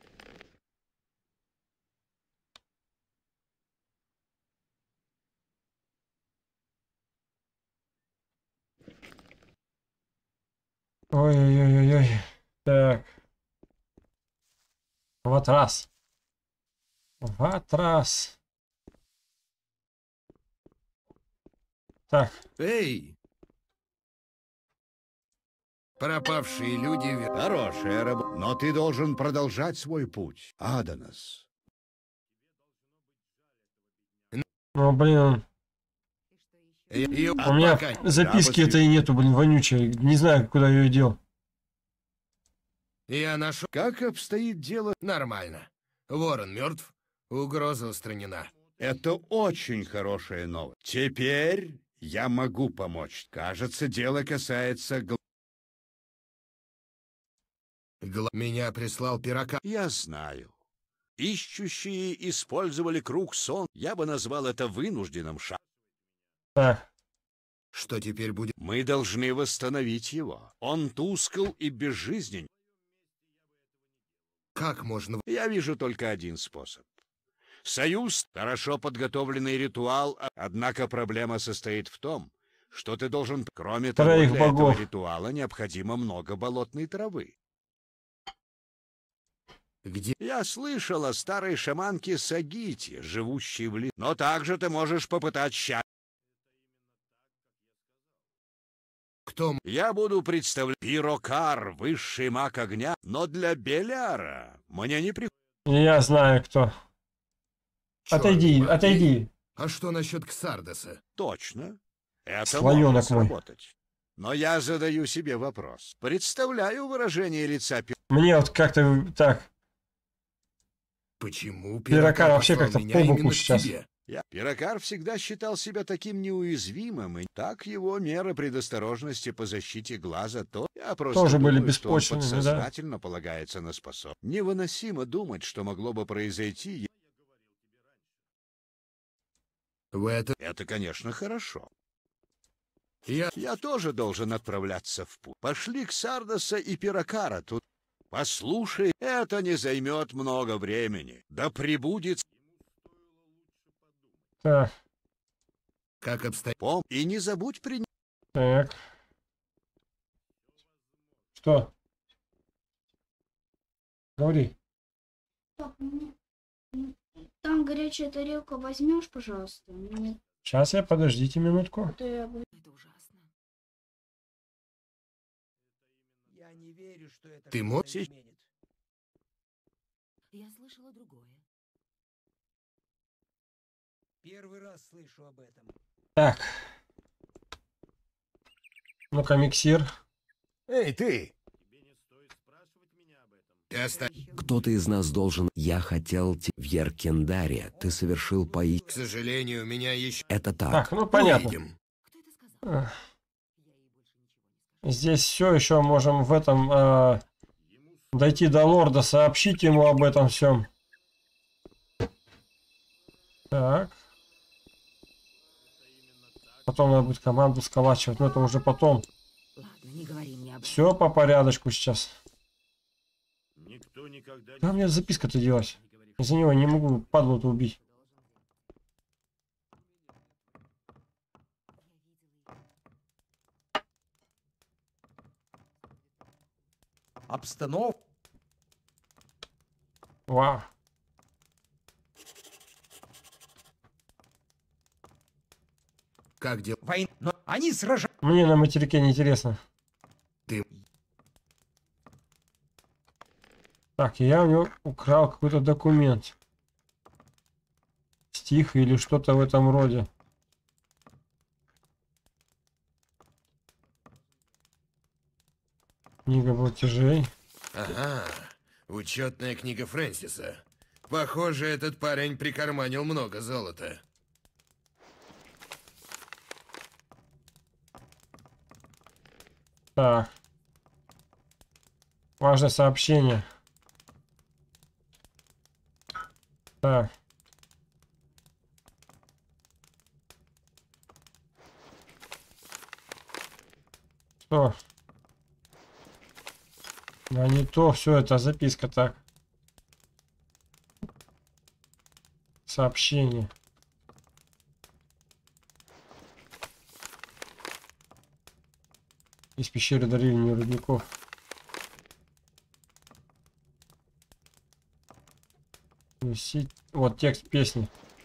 S1: Ой-ой-ой-ой. Так. Вот раз. Вот раз. Так.
S2: Эй! Пропавшие люди...
S3: Хорошая работа. Но ты должен продолжать свой путь. Аданос.
S1: Ну, блин.
S2: И... И...
S1: У меня записки этой нету, блин, вонючей. Не знаю, куда ее дел.
S2: Я нашел...
S3: Как обстоит дело?
S2: Нормально. Ворон мертв. Угроза устранена.
S3: Это очень хорошая новость. Теперь я могу помочь. Кажется, дело касается... Гл...
S2: Гла... Меня прислал Пирака.
S3: Я знаю. Ищущие использовали круг сон. Я бы назвал это вынужденным шагом.
S1: Так.
S2: Что теперь будет?
S3: Мы должны восстановить его. Он тускл и безжизнен.
S2: Как можно...
S3: Я вижу только один способ. Союз — хорошо подготовленный ритуал, однако проблема состоит в том, что ты должен... Кроме того,
S1: Троих
S3: для
S1: богов.
S3: этого ритуала необходимо много болотной травы.
S2: Где?
S3: Я слышал о старой шаманке Сагите, живущей в лесу. Но также ты можешь попытать счастье.
S2: Кто...
S3: Я буду представлять Пирокар, высший маг огня, но для Беляра мне не приходится.
S1: Я знаю, кто.
S2: Чёрт
S1: Отойди,
S2: побери.
S1: отойди.
S2: А что насчет Ксардоса?
S3: Точно. Это
S1: Слоёнок
S3: может
S1: мой.
S3: сработать. Но я задаю себе вопрос. Представляю выражение лица Пи...
S1: Мне вот как-то так.
S2: Почему
S1: Пирокар вообще
S2: послал
S1: как-то
S2: меня
S1: по боку
S2: именно к
S1: сейчас.
S2: тебе?
S3: Я... Пирокар всегда считал себя таким неуязвимым, и так его меры предосторожности по защите глаза то... Я просто
S1: Тоже были
S3: думаю, что он
S1: беспочвенными, да.
S3: подсознательно полагается на способ. Невыносимо думать, что могло бы произойти...
S2: В это
S3: Это, конечно, хорошо.
S2: я...
S3: Я тоже должен отправляться в путь. Пошли к Сардоса и Пиракара. Тут послушай, это не займет много времени. Да прибудет
S1: Так,
S2: Как обстоит...
S3: пом и не забудь принять.
S1: так. Что? Говори.
S10: Там горячая тарелка возьмешь, пожалуйста? Мне
S1: Сейчас я, подождите минутку.
S10: это я бы-
S11: Это ужасно.
S7: Я не верю, что это
S2: Ты
S7: что-то
S2: можешь-
S7: изменит.
S11: Я слышала другое.
S7: Первый раз слышу об этом.
S1: Так. Ну-ка, миксир.
S3: Эй, ты!
S2: Ты оста...
S4: Кто-то из нас должен... Я хотел... те- В Еркендаре ты совершил пои...
S2: К сожалению, у меня еще...
S4: Это так.
S1: Так, ну понятно.
S2: Увидим.
S11: Кто это сказал?
S1: Эх. Здесь все еще можем в этом э, дойти до лорда, сообщить ему об этом всем. Так. Потом надо будет команду сколачивать, но это уже потом.
S11: Ладно, не говори мне об этом.
S1: Все по порядочку сейчас.
S3: Никто никогда
S1: Куда мне записка-то делась? Из-за него не могу падлу-то убить.
S7: Обстановка.
S1: Вау.
S2: Как дела?
S7: Война. Но они сражаются.
S1: Мне на материке не интересно.
S2: Ты...
S1: Так, я у него украл какой-то документ. Стих или что-то в этом роде. Книга платежей.
S2: Ага, учетная книга Фрэнсиса. Похоже, этот парень прикарманил много золота.
S1: Так. Важное сообщение. Так. Что? Да не то, все это записка, так. Сообщение. Из пещеры дарили рудников. Носить. Вот текст песни.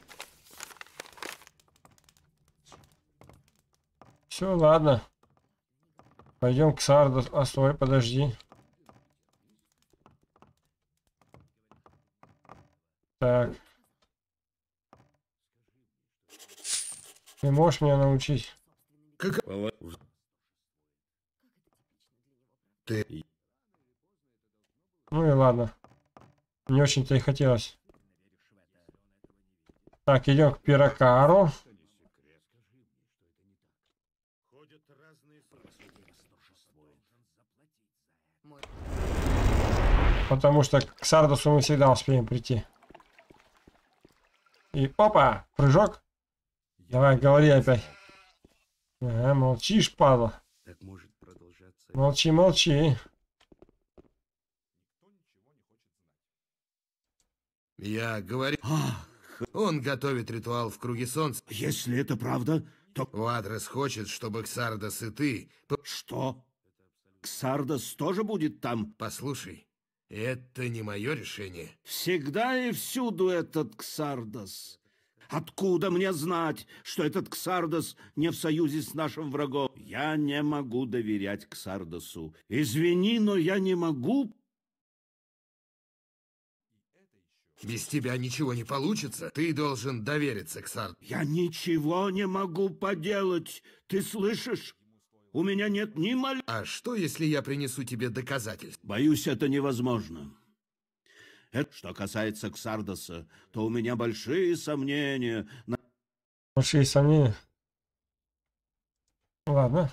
S1: Все, ладно. Пойдем к Сарду. А, стой, подожди. Так. Ты можешь меня научить?
S2: Как... Ты...
S1: Ну и ладно. Не очень-то и хотелось. Так, идем к Пиракару. Потому что к Сардусу мы всегда успеем прийти. И опа! Прыжок. Давай, говори опять. Ага, молчишь, падла.
S6: Так может продолжаться.
S1: Молчи, молчи.
S2: Я говорю... Он готовит ритуал в круге солнца.
S3: Если это правда, то...
S2: Вадрес хочет, чтобы Ксардос и ты...
S3: Что? Ксардос тоже будет там?
S2: Послушай, это не мое решение.
S3: Всегда и всюду этот Ксардос. Откуда мне знать, что этот Ксардос не в союзе с нашим врагом? Я не могу доверять Ксардосу. Извини, но я не могу...
S2: Без тебя ничего не получится. Ты должен довериться Ксардосу.
S3: Я ничего не могу поделать. Ты слышишь? У меня нет ни маль...
S2: А что, если я принесу тебе доказательства?
S3: Боюсь, это невозможно. Это, что касается Ксардоса, то у меня большие сомнения. на-
S1: Большие сомнения. Ладно.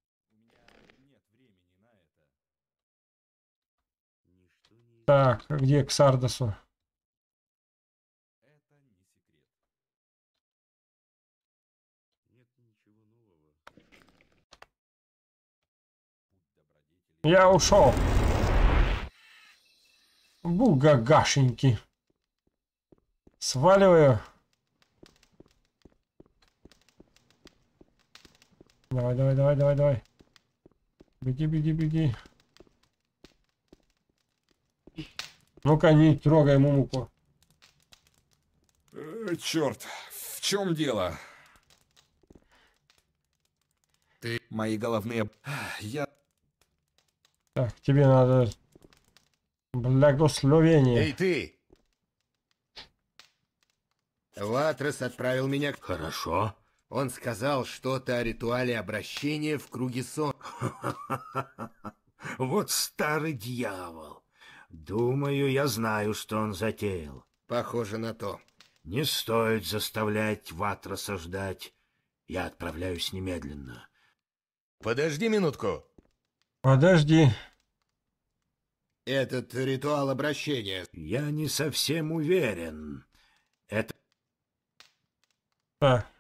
S1: Так, а где к Сардосу? Я ушел. Бугагашеньки. Сваливаю. Давай, давай, давай, давай, давай. Беги, беги, беги. Ну-ка, не трогай Мумуку.
S12: Э, черт, в чем дело?
S2: Ты...
S12: Мои головные... Я...
S1: Так, тебе надо... Благословение.
S2: Эй, ты! Ватрас отправил меня...
S3: Хорошо.
S2: Он сказал что-то о ритуале обращения в круге сон.
S3: Вот старый дьявол. Думаю, я знаю, что он затеял.
S2: Похоже на то.
S3: Не стоит заставлять Ватраса ждать. Я отправляюсь немедленно.
S2: Подожди минутку.
S1: Подожди.
S2: Этот ритуал обращения...
S3: Я не совсем уверен. Это...
S1: Так.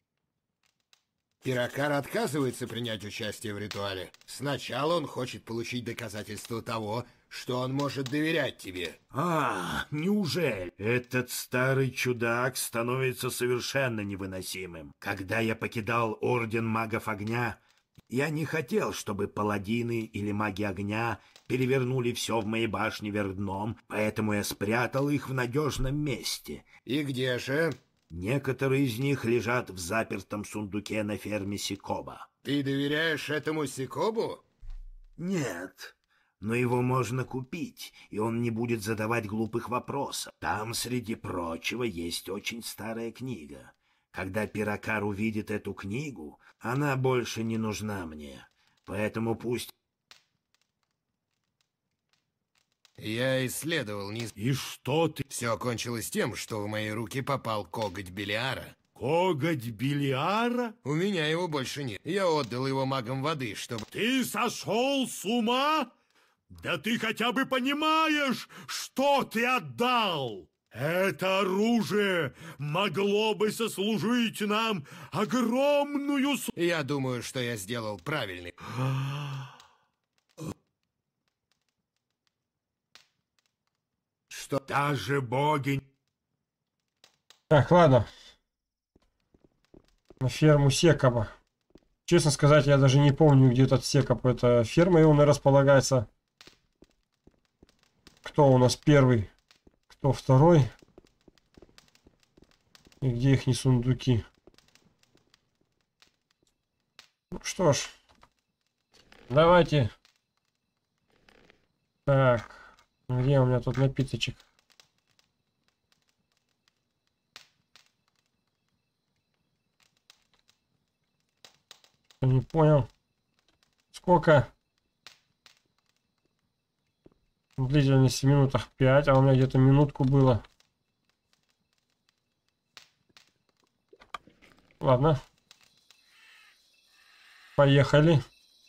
S2: Пирокар отказывается принять участие в ритуале. Сначала он хочет получить доказательство того, что он может доверять тебе.
S3: А, неужели? Этот старый чудак становится совершенно невыносимым. Когда я покидал Орден Магов Огня, я не хотел, чтобы паладины или маги огня перевернули все в моей башне вверх дном, поэтому я спрятал их в надежном месте.
S2: И где же?
S3: Некоторые из них лежат в запертом сундуке на ферме Сикоба.
S2: Ты доверяешь этому Сикобу?
S3: Нет, но его можно купить, и он не будет задавать глупых вопросов. Там, среди прочего, есть очень старая книга. Когда Пирокар увидит эту книгу, она больше не нужна мне, поэтому пусть...
S2: Я исследовал низ...
S3: И что ты...
S2: Все кончилось тем, что в мои руки попал коготь Белиара.
S3: Коготь Белиара?
S2: У меня его больше нет. Я отдал его магам воды, чтобы...
S3: Ты сошел с ума? Да ты хотя бы понимаешь, что ты отдал? Это оружие могло бы сослужить нам огромную...
S2: Я думаю, что я сделал правильный...
S3: Что даже боги...
S1: Так, ладно. На ферму Секоба. Честно сказать, я даже не помню, где этот Секоб. Это ферма, и он и располагается. Кто у нас первый? Кто второй? И где их не сундуки? Ну что ж. Давайте. Так. Где у меня тут напиточек? Не понял. Сколько? Длительность в минутах пять, а у меня где-то минутку было. Ладно. Поехали.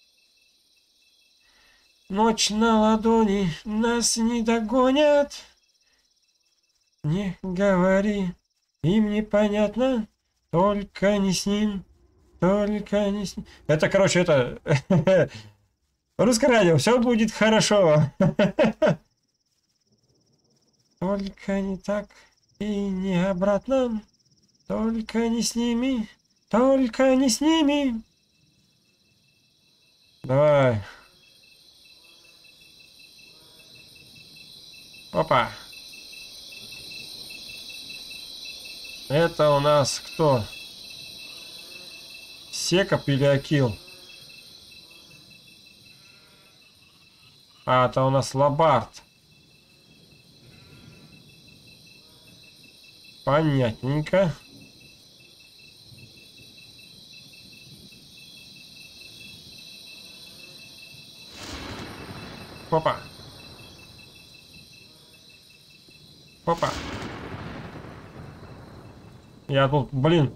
S1: Ночь на ладони, нас не догонят. Не говори, им непонятно, только не с ним, только не с ним. Это, короче, это... Русское радио, все будет хорошо. Только не так и не обратно, только не с ними, только не с ними. Давай. Опа. Это у нас кто? Секоп или Акил? А, это у нас Лабард. Понятненько. Опа. Опа. Я тут, блин.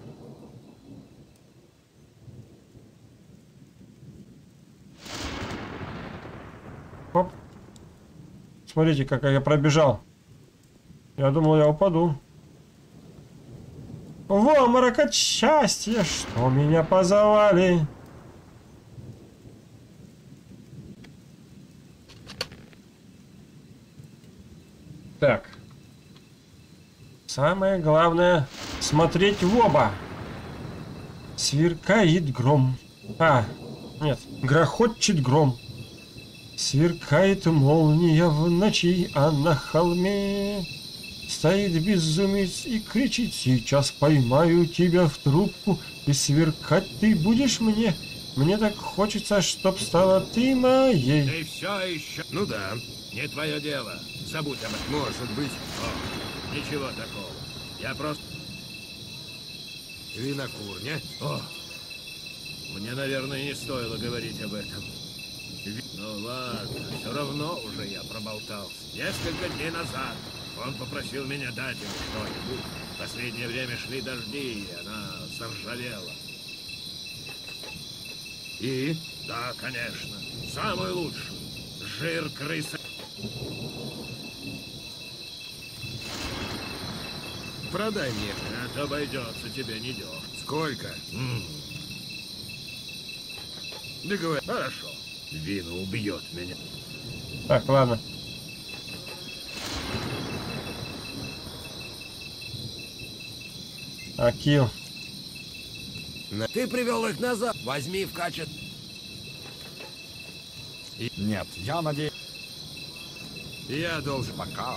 S1: Оп. Смотрите, как я пробежал. Я думал, я упаду. В обморок от счастья, что меня позовали. Так. Самое главное — смотреть в оба. Сверкает гром. А, нет, грохочет гром. Сверкает молния в ночи, а на холме стоит безумец и кричит: сейчас поймаю тебя в трубку, и сверкать ты будешь мне. Мне так хочется, чтоб стала ты моей.
S3: Ты все еще...
S2: Ну да,
S3: Не твое дело. Забудь об этом.
S2: может быть.
S3: О, ничего такого. Я просто...
S2: Винокурня.
S3: О, мне, наверное, не стоило говорить об этом. Ну ладно, все равно уже я проболтался. Несколько дней назад он попросил меня дать ему что-нибудь. В последнее время шли дожди, и она заржавела.
S2: И?
S3: Да, конечно. Самую лучшую. Жир крысы.
S2: Продай мне.
S3: Это обойдется тебе недешево.
S2: Сколько?
S3: М.
S2: Договор.
S3: Хорошо. Вино убьет меня.
S1: Так, ладно. Акил.
S4: Ты привел их назад. Возьми в качестве...
S12: Нет, я надеюсь...
S2: Я должен...
S12: Пока.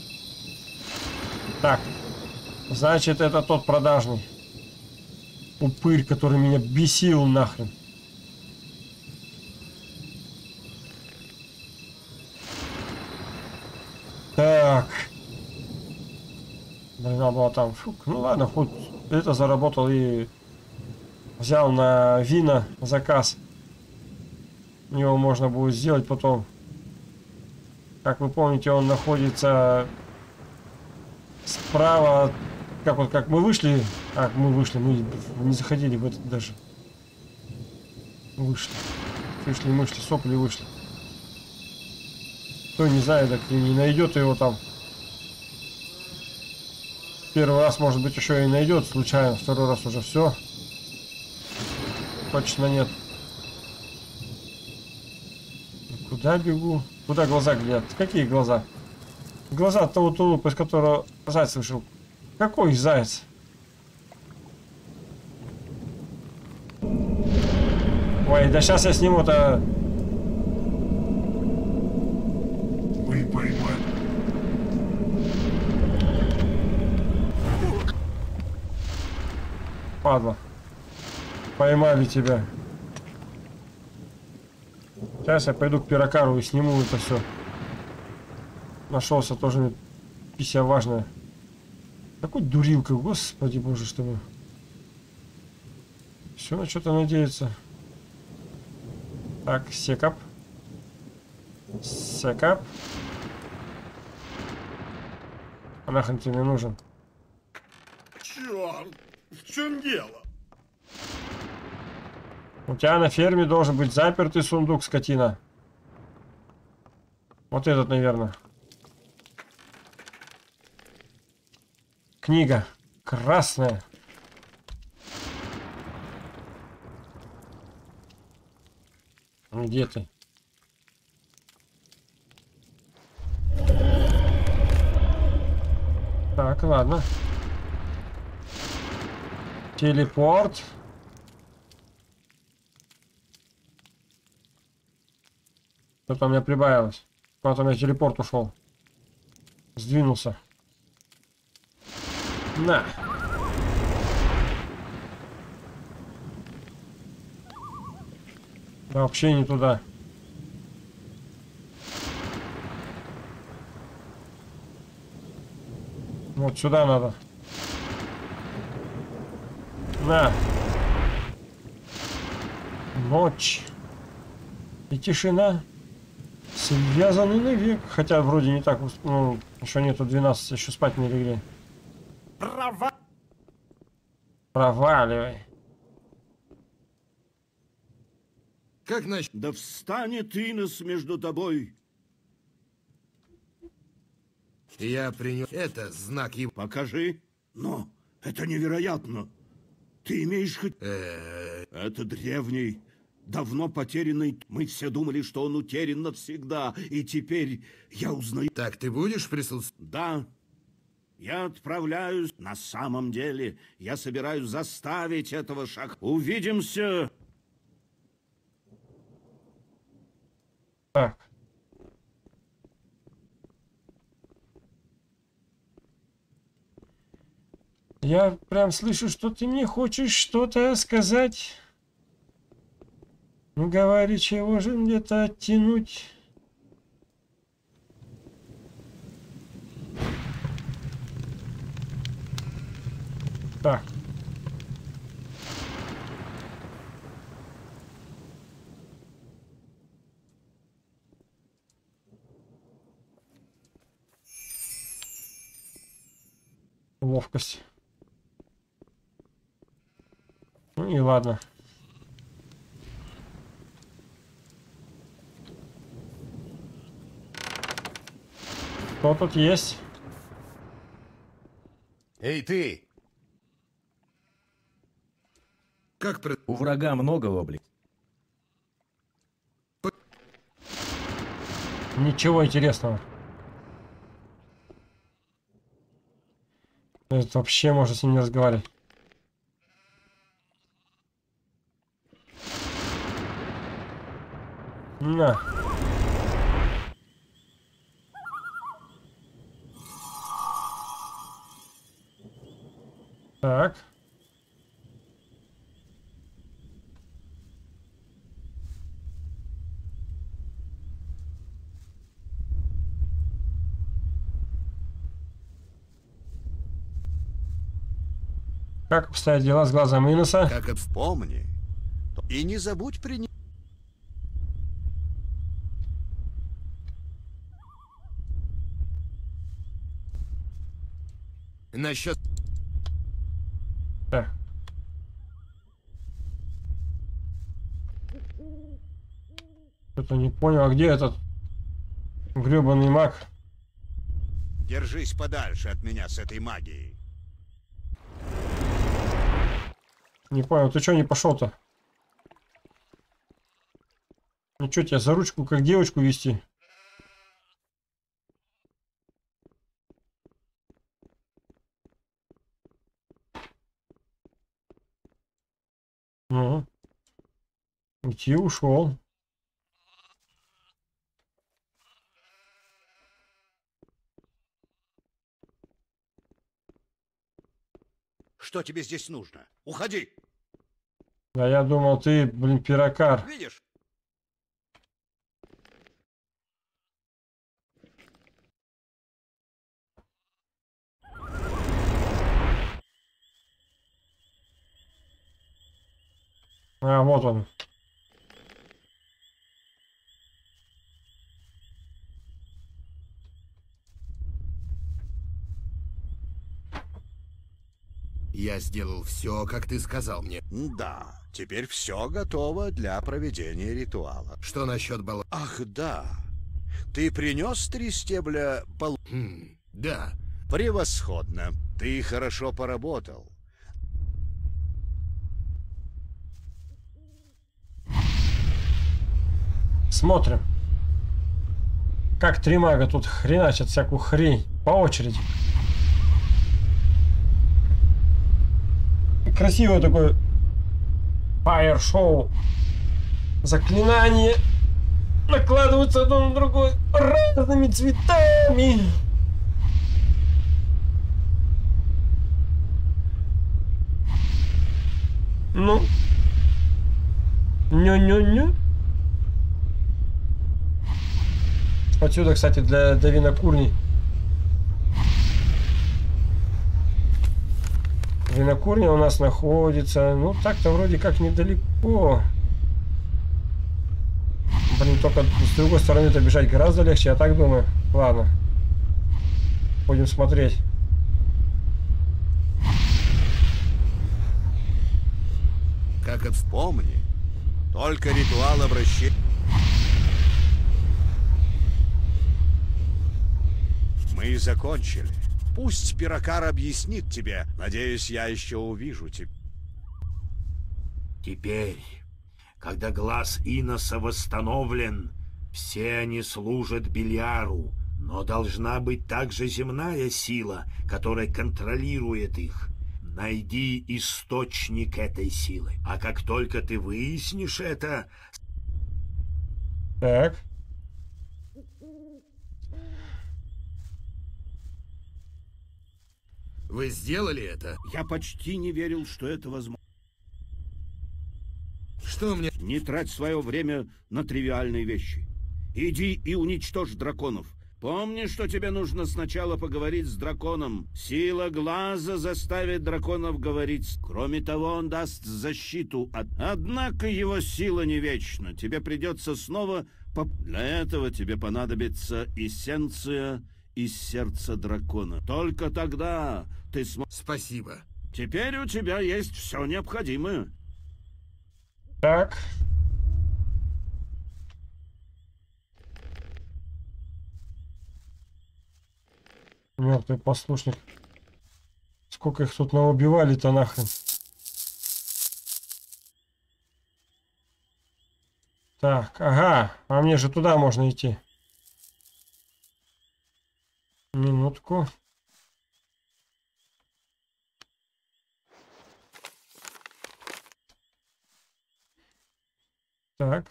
S1: Так. Значит, это тот продажный. Упырь, который меня бесил нахрен. Так. Должна была там. Фук. Ну ладно, хоть это заработал и взял на вина заказ. Его можно будет сделать потом. Как вы помните, он находится справа. Как вот как мы вышли. А, мы вышли, мы не заходили в этот даже. Вышли. Вышли, мы шли, сопли вышли. Кто не знает, так и не найдет его там. Первый раз, может быть, еще и найдет случайно. Второй раз уже все. Точно нет. Куда бегу? Куда глаза глядят? Какие глаза? Глаза того тулупа, из которого заяц вышел. Какой заяц? Ой, да сейчас я сниму-то. Падла. Поймали тебя. Сейчас я пойду к Пирокару и сниму это все. Нашелся тоже пися важная. Такой дурилка, господи боже, чтобы. Все на что-то надеется. Так, секап. Секап. А нахрен тебе нужен?
S3: Черт, в чем дело?
S1: У тебя на ферме должен быть запертый сундук, скотина. Вот этот, наверное. Книга. Красная. Где ты? Так, ладно. Телепорт. Что-то у меня прибавилось. Куда-то у меня телепорт ушел. Сдвинулся. На. Да, вообще не туда. Вот сюда надо. На. Ночь. И тишина. Связанный навек. Хотя вроде не так, ну, еще нету двенадцати, еще спать не легли.
S3: Права...
S1: Проваливай.
S2: Как насчет...
S3: Да встанет Инес между тобой.
S2: Я принял... Это знак его...
S3: Покажи. Но это невероятно. Ты имеешь хоть...
S2: Э,
S3: Это древний, давно потерянный. Мы все думали, что он утерян навсегда, и теперь я узнаю...
S2: Так ты будешь присутствовать?
S3: Да. Я отправляюсь. На самом деле, я собираюсь заставить этого шаг. Увидимся.
S1: Так. Я прям слышу, что ты мне хочешь что-то сказать. Ну, говори, чего же где-то оттянуть. Так. Ловкость. Ну и ладно. Что тут есть?
S8: Эй, ты!
S2: Как про...
S8: У врага много облик.
S1: Ничего интересного. Это вообще можно с ним не разговаривать. На. Так. Как обстоят дела с глазом Иноса?
S13: Как вспомни. И не забудь принять.
S2: Насчет...
S1: Так. Что-то не понял, а где этот гребаный маг?
S13: Держись подальше от меня с этой магией.
S1: Не понял, ты что не пошел-то? Ну что, тебя за ручку как девочку вести? Ну, уйти ушел.
S13: Что тебе здесь нужно? Уходи!
S1: Да я думал, ты, блин, пирокар.
S13: Видишь?
S1: А, вот он.
S2: Я сделал все, как ты сказал мне.
S13: Да, теперь все готово для проведения ритуала.
S2: Что насчет бал...
S13: Ах, да. Ты принес три стебля пол...
S2: Хм, да.
S13: Превосходно. Ты хорошо поработал.
S1: Смотрим. Как три мага тут хреначат всякую хрень. По очереди. Красивое такое фаер-шоу. Заклинания накладываются одно на другое разными цветами. Ну. Ню-ню-ню. Отсюда, кстати, для, для винокурни. Винокурня у нас находится, ну, так-то вроде как недалеко. Блин, только с другой стороны-то бежать гораздо легче, я так думаю. Ладно. Будем смотреть.
S13: Как и вспомни. Только ритуал обращения. Мы закончили. Пусть Пирокар объяснит тебе. Надеюсь, я еще увижу тебя.
S3: Теперь Когда глаз Иноса восстановлен, все они служат Белиару, но должна быть также земная сила, которая контролирует их. Найди источник этой силы, а как только ты выяснишь это...
S1: Так.
S2: Вы сделали это?
S3: Я почти не верил, что это возможно.
S2: Что мне...
S3: Не трать свое время на тривиальные вещи. Иди и уничтожь драконов. Помни, что тебе нужно сначала поговорить с драконом. Сила глаза заставит драконов говорить. Кроме того, он даст защиту. От... Однако его сила не вечна. Тебе придется снова... Поп... Для этого тебе понадобится эссенция из сердца дракона. Только тогда ты сможешь...
S2: Спасибо.
S3: Теперь у тебя есть все необходимое.
S1: Так. Мертвый послушник. Сколько их тут наубивали-то нахрен. Так, ага. А мне же туда можно идти. Минутку. Так.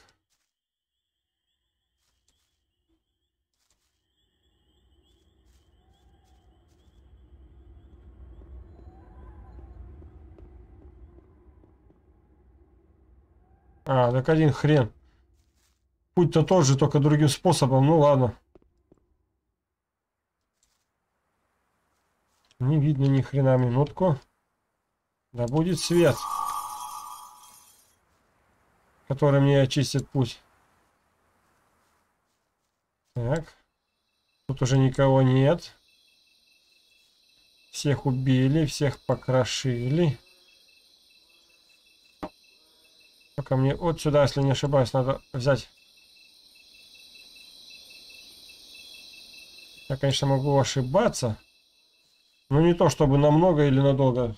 S1: А, так один хрен. Путь-то тот же, только другим способом. Ну ладно. Не видно ни хрена. Минутку. Да будет свет, который мне очистит путь. Так. Тут уже никого нет. Всех убили, всех покрошили. Только мне вот сюда, если не ошибаюсь, надо взять. Я, конечно, могу ошибаться. Но не то, чтобы намного или надолго.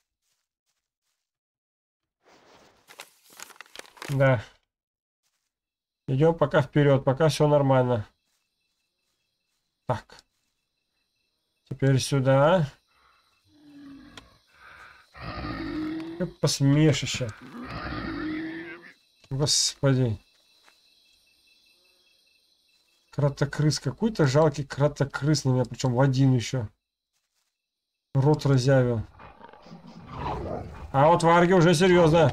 S1: Да. Идем пока вперед, пока все нормально. Так. Теперь сюда. Как посмешище. Господи. Кротокрыс. Какой-то жалкий кротокрыс на меня, причем в один еще. Рот разъявил. А вот варги уже серьезно.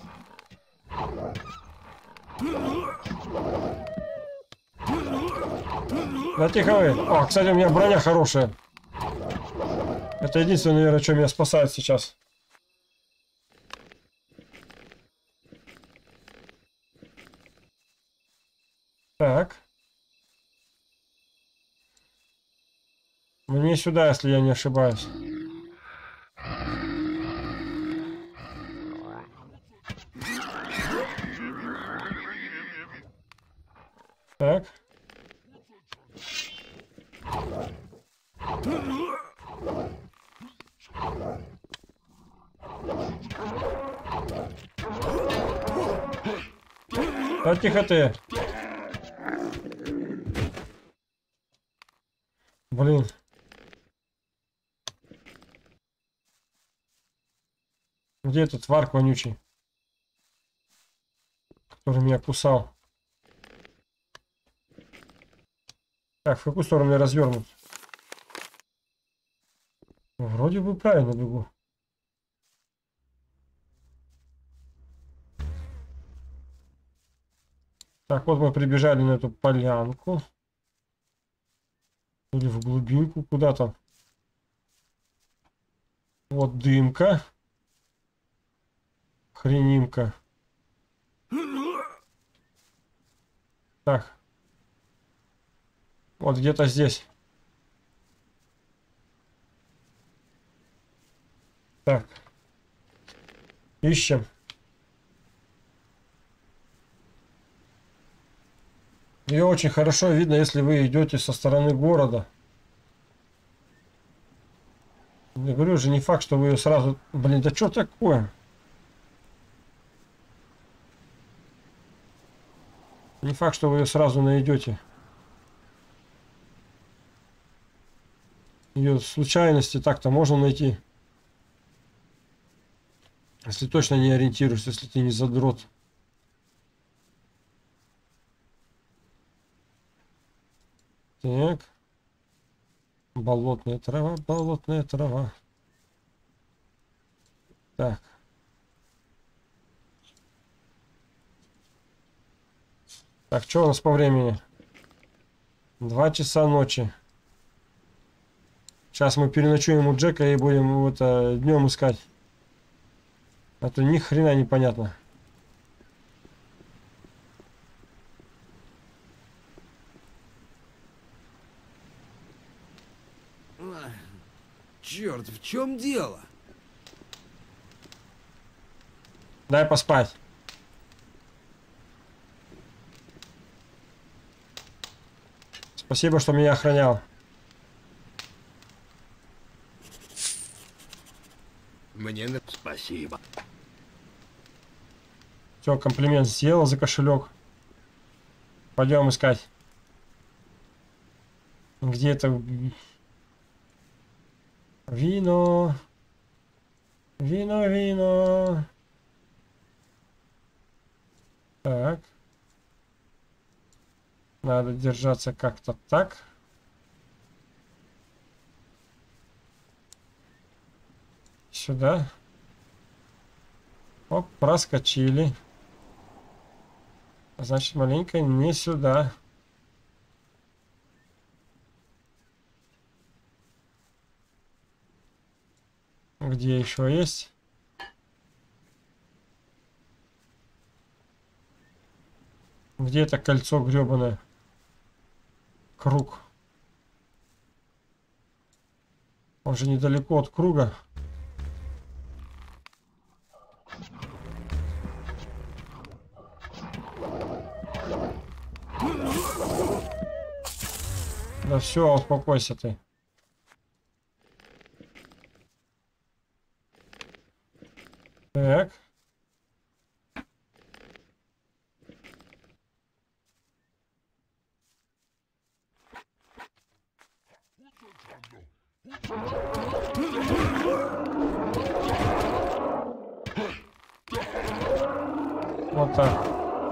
S1: Да тихо вы. О, кстати, у меня броня хорошая. Это единственное, наверное, что меня спасает сейчас. Так. Мне сюда, если я не ошибаюсь. Так. Да тихо ты. Блин. Где этот варк вонючий, который меня кусал? Так, в какую сторону я развернут? Вроде бы правильно бегу. Так, вот мы прибежали на эту полянку. Или в глубинку, куда там? Вот дымка. Хренимка. Так. Вот где-то здесь. Так. Ищем. Ее очень хорошо видно, если вы идете со стороны города. Я говорю же, не факт, что вы ее сразу... Блин, да что такое? Не факт, что вы ее сразу найдете. Ее случайности так-то можно найти. Если точно не ориентируешься, если ты не задрот. Так. Болотная трава, болотная трава. Так. Так, что у нас по времени? Два часа ночи. Сейчас мы переночуем у Джека и будем вот днем искать. А то ни хрена непонятно.
S7: Черт, в чем дело?
S1: Дай поспать. Спасибо, что меня охранял.
S2: Мне на... Спасибо.
S1: Все, комплимент сделал за кошелек. Пойдем искать. Где это? Вино. Вино, вино. Так. Надо держаться как-то так. Сюда. Оп, проскочили. Значит, маленько не сюда. Где еще есть? Где это кольцо гребаное? Круг. Он же недалеко от круга. Да все, успокойся ты. Так. Вот так.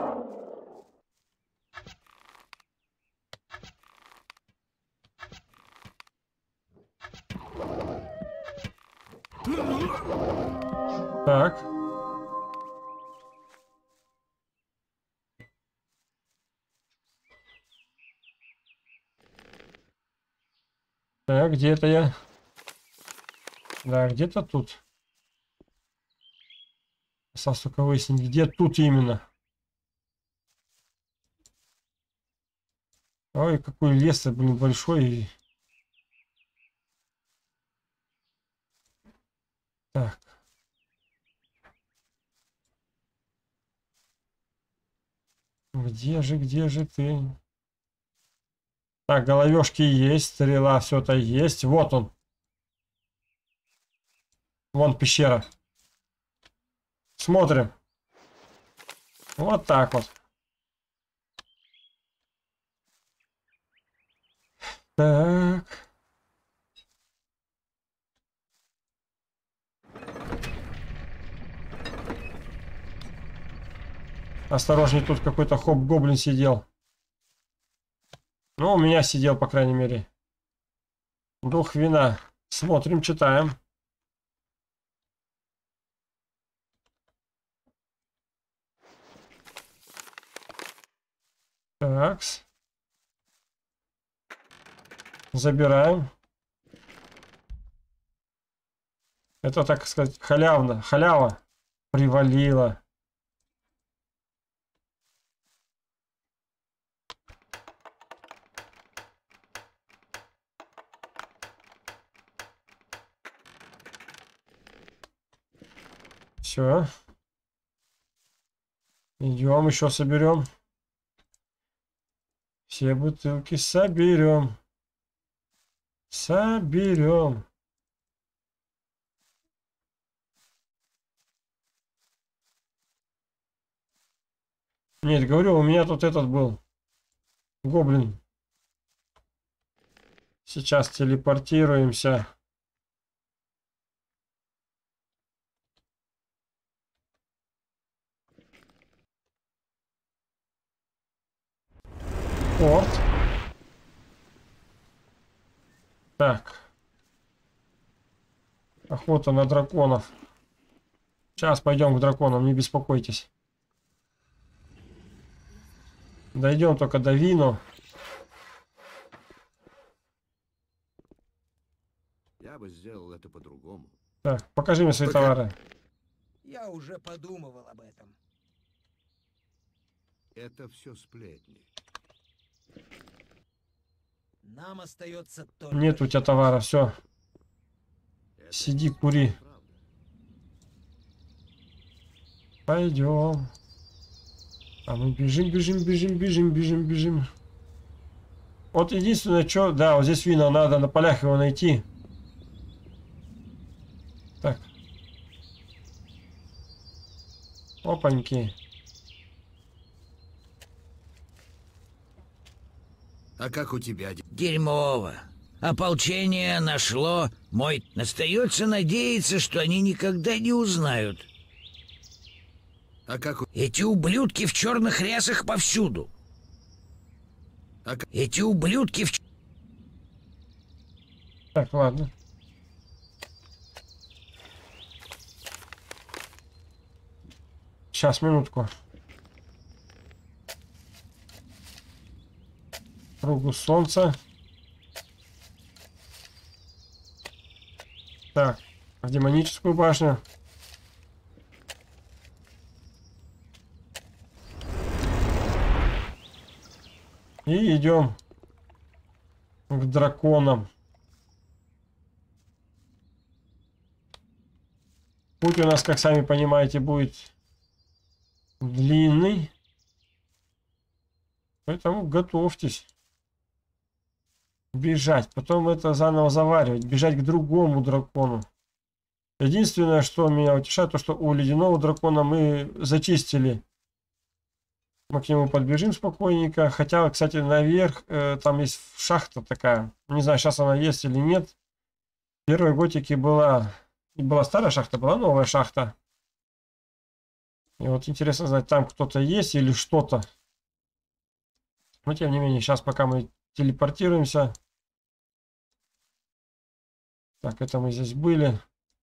S1: Так. Так, где это я? Да, где-то тут. Осталось только выяснить, где тут именно. Ой, какой лес, блин, большой. Так. Где же, где же ты? Так, головешки есть, стрела, все это есть. Вот он. Вон пещера. Смотрим. Вот так вот. Так. Осторожней, тут какой-то хоп-гоблин сидел. Ну, у меня сидел, по крайней мере. Дух вина. Смотрим, читаем. Такс. Забираем. Это, так сказать, халявно. Халява привалила. Все. Идем, еще соберем. Все бутылки соберем. Соберем. Нет, говорю, у меня тут этот был. Гоблин. Сейчас телепортируемся. Порт. Так. Охота на драконов. Сейчас пойдем к драконам, не беспокойтесь. Дойдем только до Вино.
S13: Я бы сделал это по-другому.
S1: Так, покажи мне свои
S13: Пока...
S1: товары.
S7: Я уже подумывал об этом.
S13: Это все сплетни.
S7: Нам остается только...
S1: Нет у тебя товара, все. Сиди, кури. Пойдем. А мы бежим, бежим, бежим, бежим, бежим, бежим. Вот единственное, что... Да, вот здесь Вино, надо на полях его найти. Так. Опаньки.
S2: А как у тебя?
S14: Дерьмово. Ополчение нашло мой... Остается надеяться, что они никогда не узнают.
S2: А как у...
S14: Эти ублюдки в черных рясах повсюду.
S2: А как...
S14: Эти ублюдки в...
S1: Так, ладно. Сейчас, минутку. Кругу солнца. Так, в демоническую башню. И идем к драконам. Путь у нас, как сами понимаете, будет длинный. Поэтому готовьтесь. Бежать. Потом это заново заваривать. Бежать к другому дракону. Единственное, что меня утешает, то что у ледяного дракона мы зачистили. Мы к нему подбежим спокойненько. Хотя, кстати, наверх э, там есть шахта такая. Не знаю, сейчас она есть или нет. В первой готике была... Была старая шахта, была новая шахта. И вот интересно знать, там кто-то есть или что-то. Но тем не менее, сейчас пока мы телепортируемся. Так, это мы здесь были.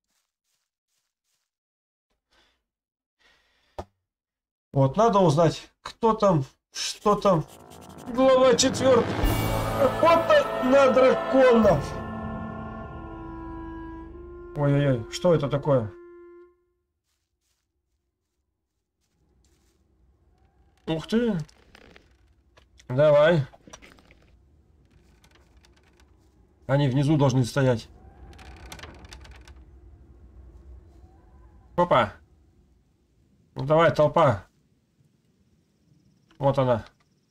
S1: Вот, надо узнать, кто там, что там. Глава четвертая. Охота на драконов. Ой-ой-ой, что это такое? Ух ты. Давай. Они внизу должны стоять. Опа. Ну давай, толпа. Вот она.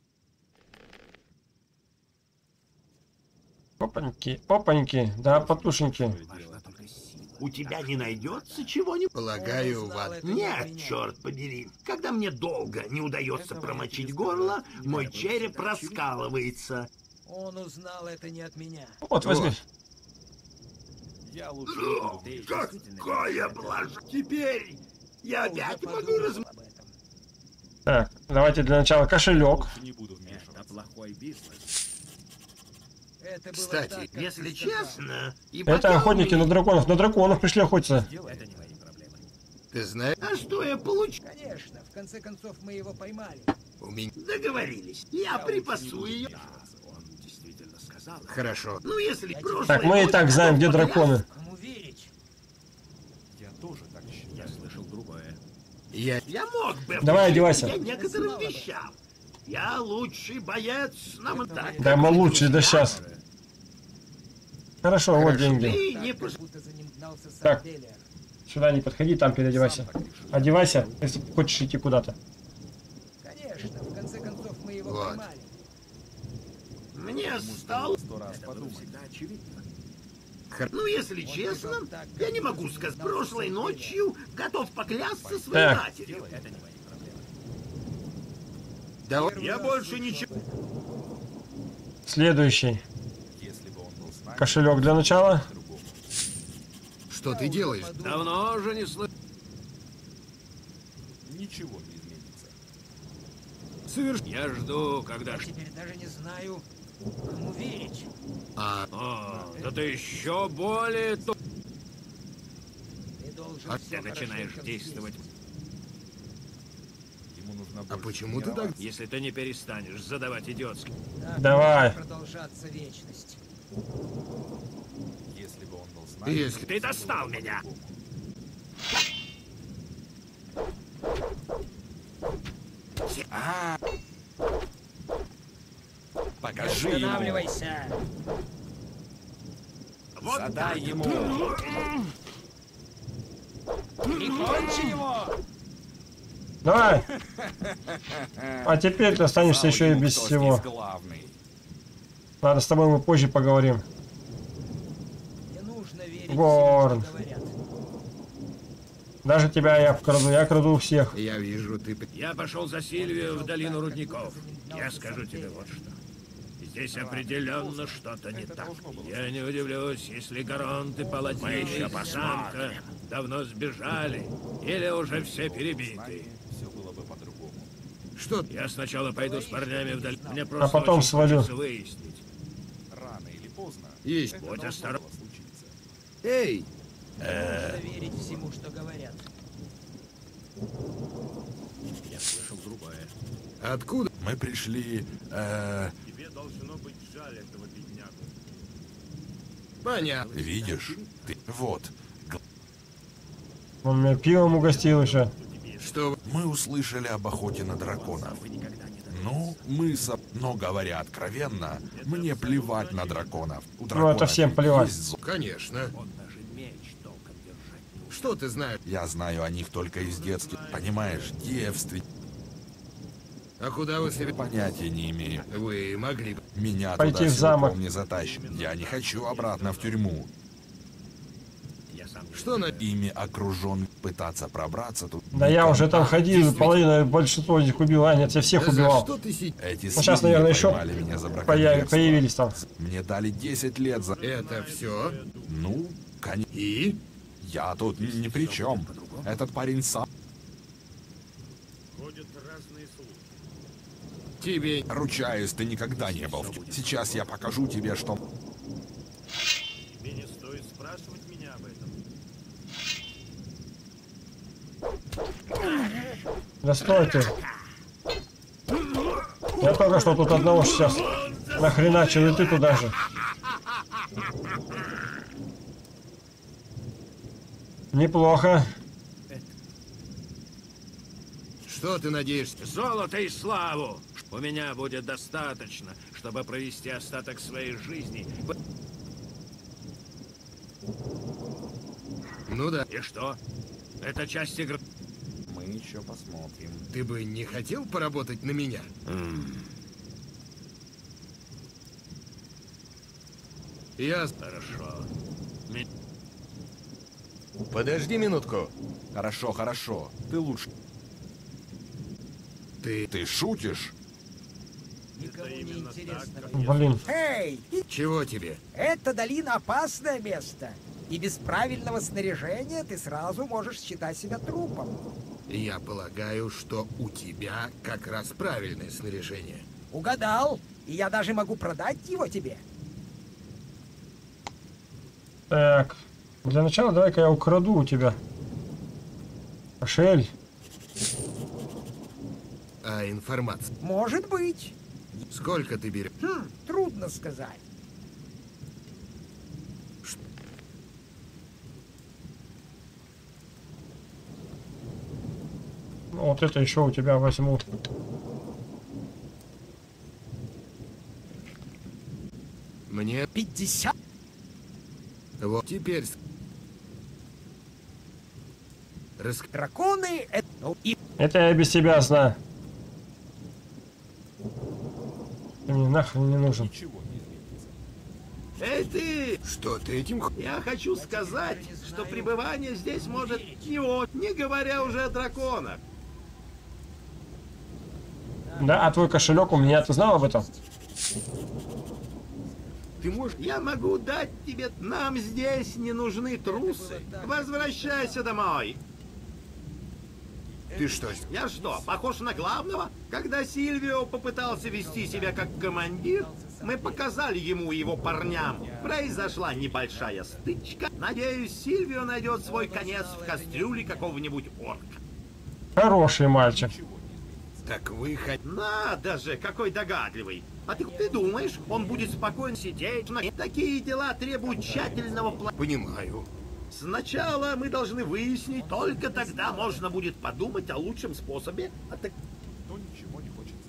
S1: Опаньки, опаньки, да, потушеньки.
S3: У тебя не найдется чего-нибудь?
S2: Полагаю, у вас...
S3: Нет, черт подери. Когда мне долго не удается промочить горло, мой череп раскалывается.
S7: Он узнал это не от меня.
S1: Вот, возьми.
S3: Я лучше... О, какая блажь! Теперь я опять могу раз...
S1: Так, давайте для начала кошелек.
S3: Это плохой бизнес.
S7: Это
S2: Кстати,
S7: так,
S3: если честно...
S1: Это охотники на драконов. На драконов пришли охотиться.
S3: Это не мои проблемы.
S2: Ты знаешь...
S3: А что я получу?
S7: Конечно, в конце концов мы его поймали.
S2: У меня...
S3: Договорились. Я припасу ее.
S13: Он действительно сказал.
S2: Хорошо.
S3: Ну, если прошлое...
S1: Так, мы и так знаем, где драконы.
S7: Кому верить?
S12: Я тоже так считаю.
S13: Я слышал другое.
S2: Я...
S3: Я мог бы...
S1: Давай, одевайся.
S3: Я некоторым вещам. Я лучший боец на монтаге.
S1: Да, мы лучшие, да сейчас. Хорошо, вот деньги.
S3: Ты не пос-
S1: Так, сюда не подходи, там переодевайся. Одевайся, если хочешь идти куда-то.
S7: Конечно, в конце концов мы его
S2: Вот.
S7: поймали.
S3: Мне стало...
S12: Сто раз подумай.
S13: Всегда очевидно.
S3: Ну, если честно, я не могу сказать. Прошлой ночью готов поклясться своей
S1: Так.
S3: матерью.
S13: Это не мои проблемы.
S2: Давай.
S3: Я больше ничего...
S1: Следующий. Кошелек для начала.
S2: Что ты делаешь?
S3: Давно уже не слышал.
S12: Ничего не изменится.
S3: Соверш... Я жду, когда...
S7: Я теперь даже не знаю, кому верить.
S2: А...
S3: О, да ты еще более...
S7: Ты должен
S3: А
S7: всё
S3: ты начинаешь
S7: хорошенько
S3: действовать.
S12: Ему нужна
S2: А
S12: больше
S2: почему ты так...
S12: тренироваться.
S3: Если ты не перестанешь задавать идиотские...
S7: Так
S1: Давай.
S7: может продолжаться вечность.
S12: Если бы он был с нами...
S2: Если...
S3: Ты достал меня!
S8: А, покажи ему.
S7: Останавливайся.
S3: Вот
S8: Задай ему.
S7: Прикончи его.
S1: Давай. А теперь ты останешься
S8: Сказал
S1: еще и
S8: ему,
S1: без
S8: кто
S1: всего.
S8: здесь главный.
S1: Ладно, с тобой мы позже поговорим.
S7: Не нужно верить
S1: Горн.
S7: всему, что говорят.
S1: Даже тебя я краду, я краду у всех.
S2: Я вижу, ты...
S3: Я пошел за Сильвию в долину рудников. Я скажу тебе вот что. Здесь определенно что-то не так. Я не удивлюсь, если Гаронт и Паладин и Самка давно сбежали, или уже все перебиты.
S12: Все было бы по-другому.
S2: Что?
S3: Я сначала пойду с парнями в долину. Мне просто
S1: А потом
S3: очень
S1: свалю.
S3: хочется выяснить.
S12: Рано или поздно.
S2: Есть.
S12: это
S3: Будь
S12: должно
S3: осторожен.
S12: было случиться.
S2: Эй!
S7: Не нужно верить всему, что говорят.
S3: Я слышал другое.
S2: Откуда?
S8: Мы пришли... э,
S3: Тебе должно быть жаль этого беднягу.
S2: Понятно.
S8: видишь? Ты... Вот.
S1: Он меня пивом угостил еще.
S2: Что...
S8: Мы услышали об охоте на драконов. Ну, мы со... Но, говоря откровенно, мне плевать на драконов. У
S1: Ну,
S8: драконов
S1: это всем плевать.
S8: есть зо-
S2: Конечно.
S3: Он даже меч толком держать не умеет.
S2: Что ты знаешь?
S8: Я знаю о них только из детских. Понимаешь, девственниц.
S2: А куда вы себе...
S8: Понятия не имею.
S2: Вы могли бы...
S8: Меня
S1: Пойти
S8: туда
S1: в замок.
S8: силком не затащат. Я не хочу обратно в тюрьму.
S3: Я сам не
S2: Что на...
S8: Ими окружен, пытаться пробраться тут.
S1: Да я уже там ходил,
S2: действительно.
S1: половина, большинство их убил. А, нет, я всех
S2: Да за
S1: убивал.
S2: что ты си...
S8: Эти
S1: Ну, сейчас,
S8: свиньи
S1: наверное, еще
S8: поймали меня за
S1: появ-
S8: браконьерство.
S1: появились там.
S8: Мне дали десять лет за...
S2: Это все?
S8: Ну, конечно.
S2: И?
S8: Я тут ни ни при чем. Этот парень сам.
S3: Ходят разные слухи.
S2: Тебе...
S8: Ручаюсь, ты никогда не был в тюрьме. Сейчас я покажу тебе, что...
S3: Тебе не стоит спрашивать меня об этом.
S1: Да стой ты. Я только что тут одного сейчас нахреначил, и ты туда же. Неплохо.
S2: Что ты надеешься?
S3: Золото и славу! У меня будет достаточно, чтобы провести остаток своей жизни.
S2: Ну да.
S3: И что? Это часть игры.
S12: Мы еще посмотрим.
S2: Ты бы не хотел поработать на меня? Я...
S3: Хорошо.
S13: Подожди минутку.
S8: Хорошо, хорошо. Ты лучше.
S2: Ты...
S8: Ты шутишь?
S7: Никому не интересно.
S1: Блин.
S7: Эй,
S2: Чего тебе?
S7: эта долина опасное место. И без правильного снаряжения ты сразу можешь считать себя трупом.
S2: Я полагаю, что у тебя как раз правильное снаряжение.
S7: Угадал. И я даже могу продать его тебе.
S1: Так. Для начала давай-ка я украду у тебя. Кошель.
S2: А информация?
S7: Может быть.
S2: Сколько ты берешь?
S7: Хм, трудно сказать.
S1: Вот это еще у тебя возьму.
S2: Мне...
S7: пятьдесят.
S2: Вот теперь... с- Рас...
S7: Драконы — это... ну, и
S1: Это я без тебя знаю. Ты мне нахрен не нужен.
S12: Ничего не изменится.
S3: Эй ты!
S2: Что ты этим... х-
S3: Я хочу сказать, что пребывание здесь может не от, не говоря уже о драконах.
S1: Да, а твой кошелек у меня, ты знал об этом?
S3: Ты можешь... Я могу дать тебе... Нам здесь не нужны трусы. Возвращайся домой.
S2: Ты что?
S3: Я что, похож на главного? Когда Сильвио попытался вести себя как командир, мы показали ему и его парням. Произошла небольшая стычка. Надеюсь, Сильвио найдет свой конец в кастрюле какого-нибудь орка.
S1: Хороший мальчик.
S2: Так вы хоть...
S3: Надо же, какой догадливый. А ты, ты думаешь, он будет спокойно сидеть? Такие дела требуют тщательного плана.
S2: Понимаю.
S3: Сначала мы должны выяснить, только тогда можно будет подумать о лучшем способе. А так...
S12: Кто ничего не хочет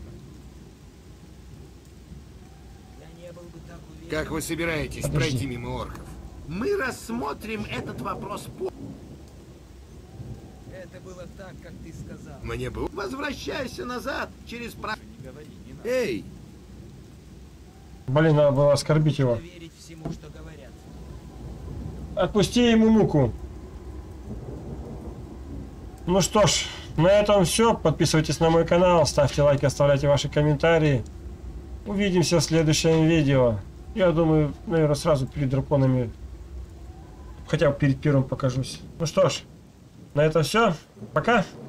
S12: знать.
S2: Как вы собираетесь
S1: Подожди.
S2: пройти мимо орков?
S3: Мы рассмотрим этот вопрос по...
S7: Это было так, как ты сказал.
S2: Мне был...
S3: Возвращайся назад через... Про...
S12: Не говори, не надо.
S2: Эй!
S1: Блин, надо было оскорбить его.
S7: Верить всему, что говорят.
S1: Отпусти ему муку. Ну что ж, на этом все. Подписывайтесь на мой канал, ставьте лайки, оставляйте ваши комментарии. Увидимся в следующем видео. Я думаю, наверное, сразу перед драконами, хотя бы перед первым покажусь. Ну что ж, на этом все. Пока.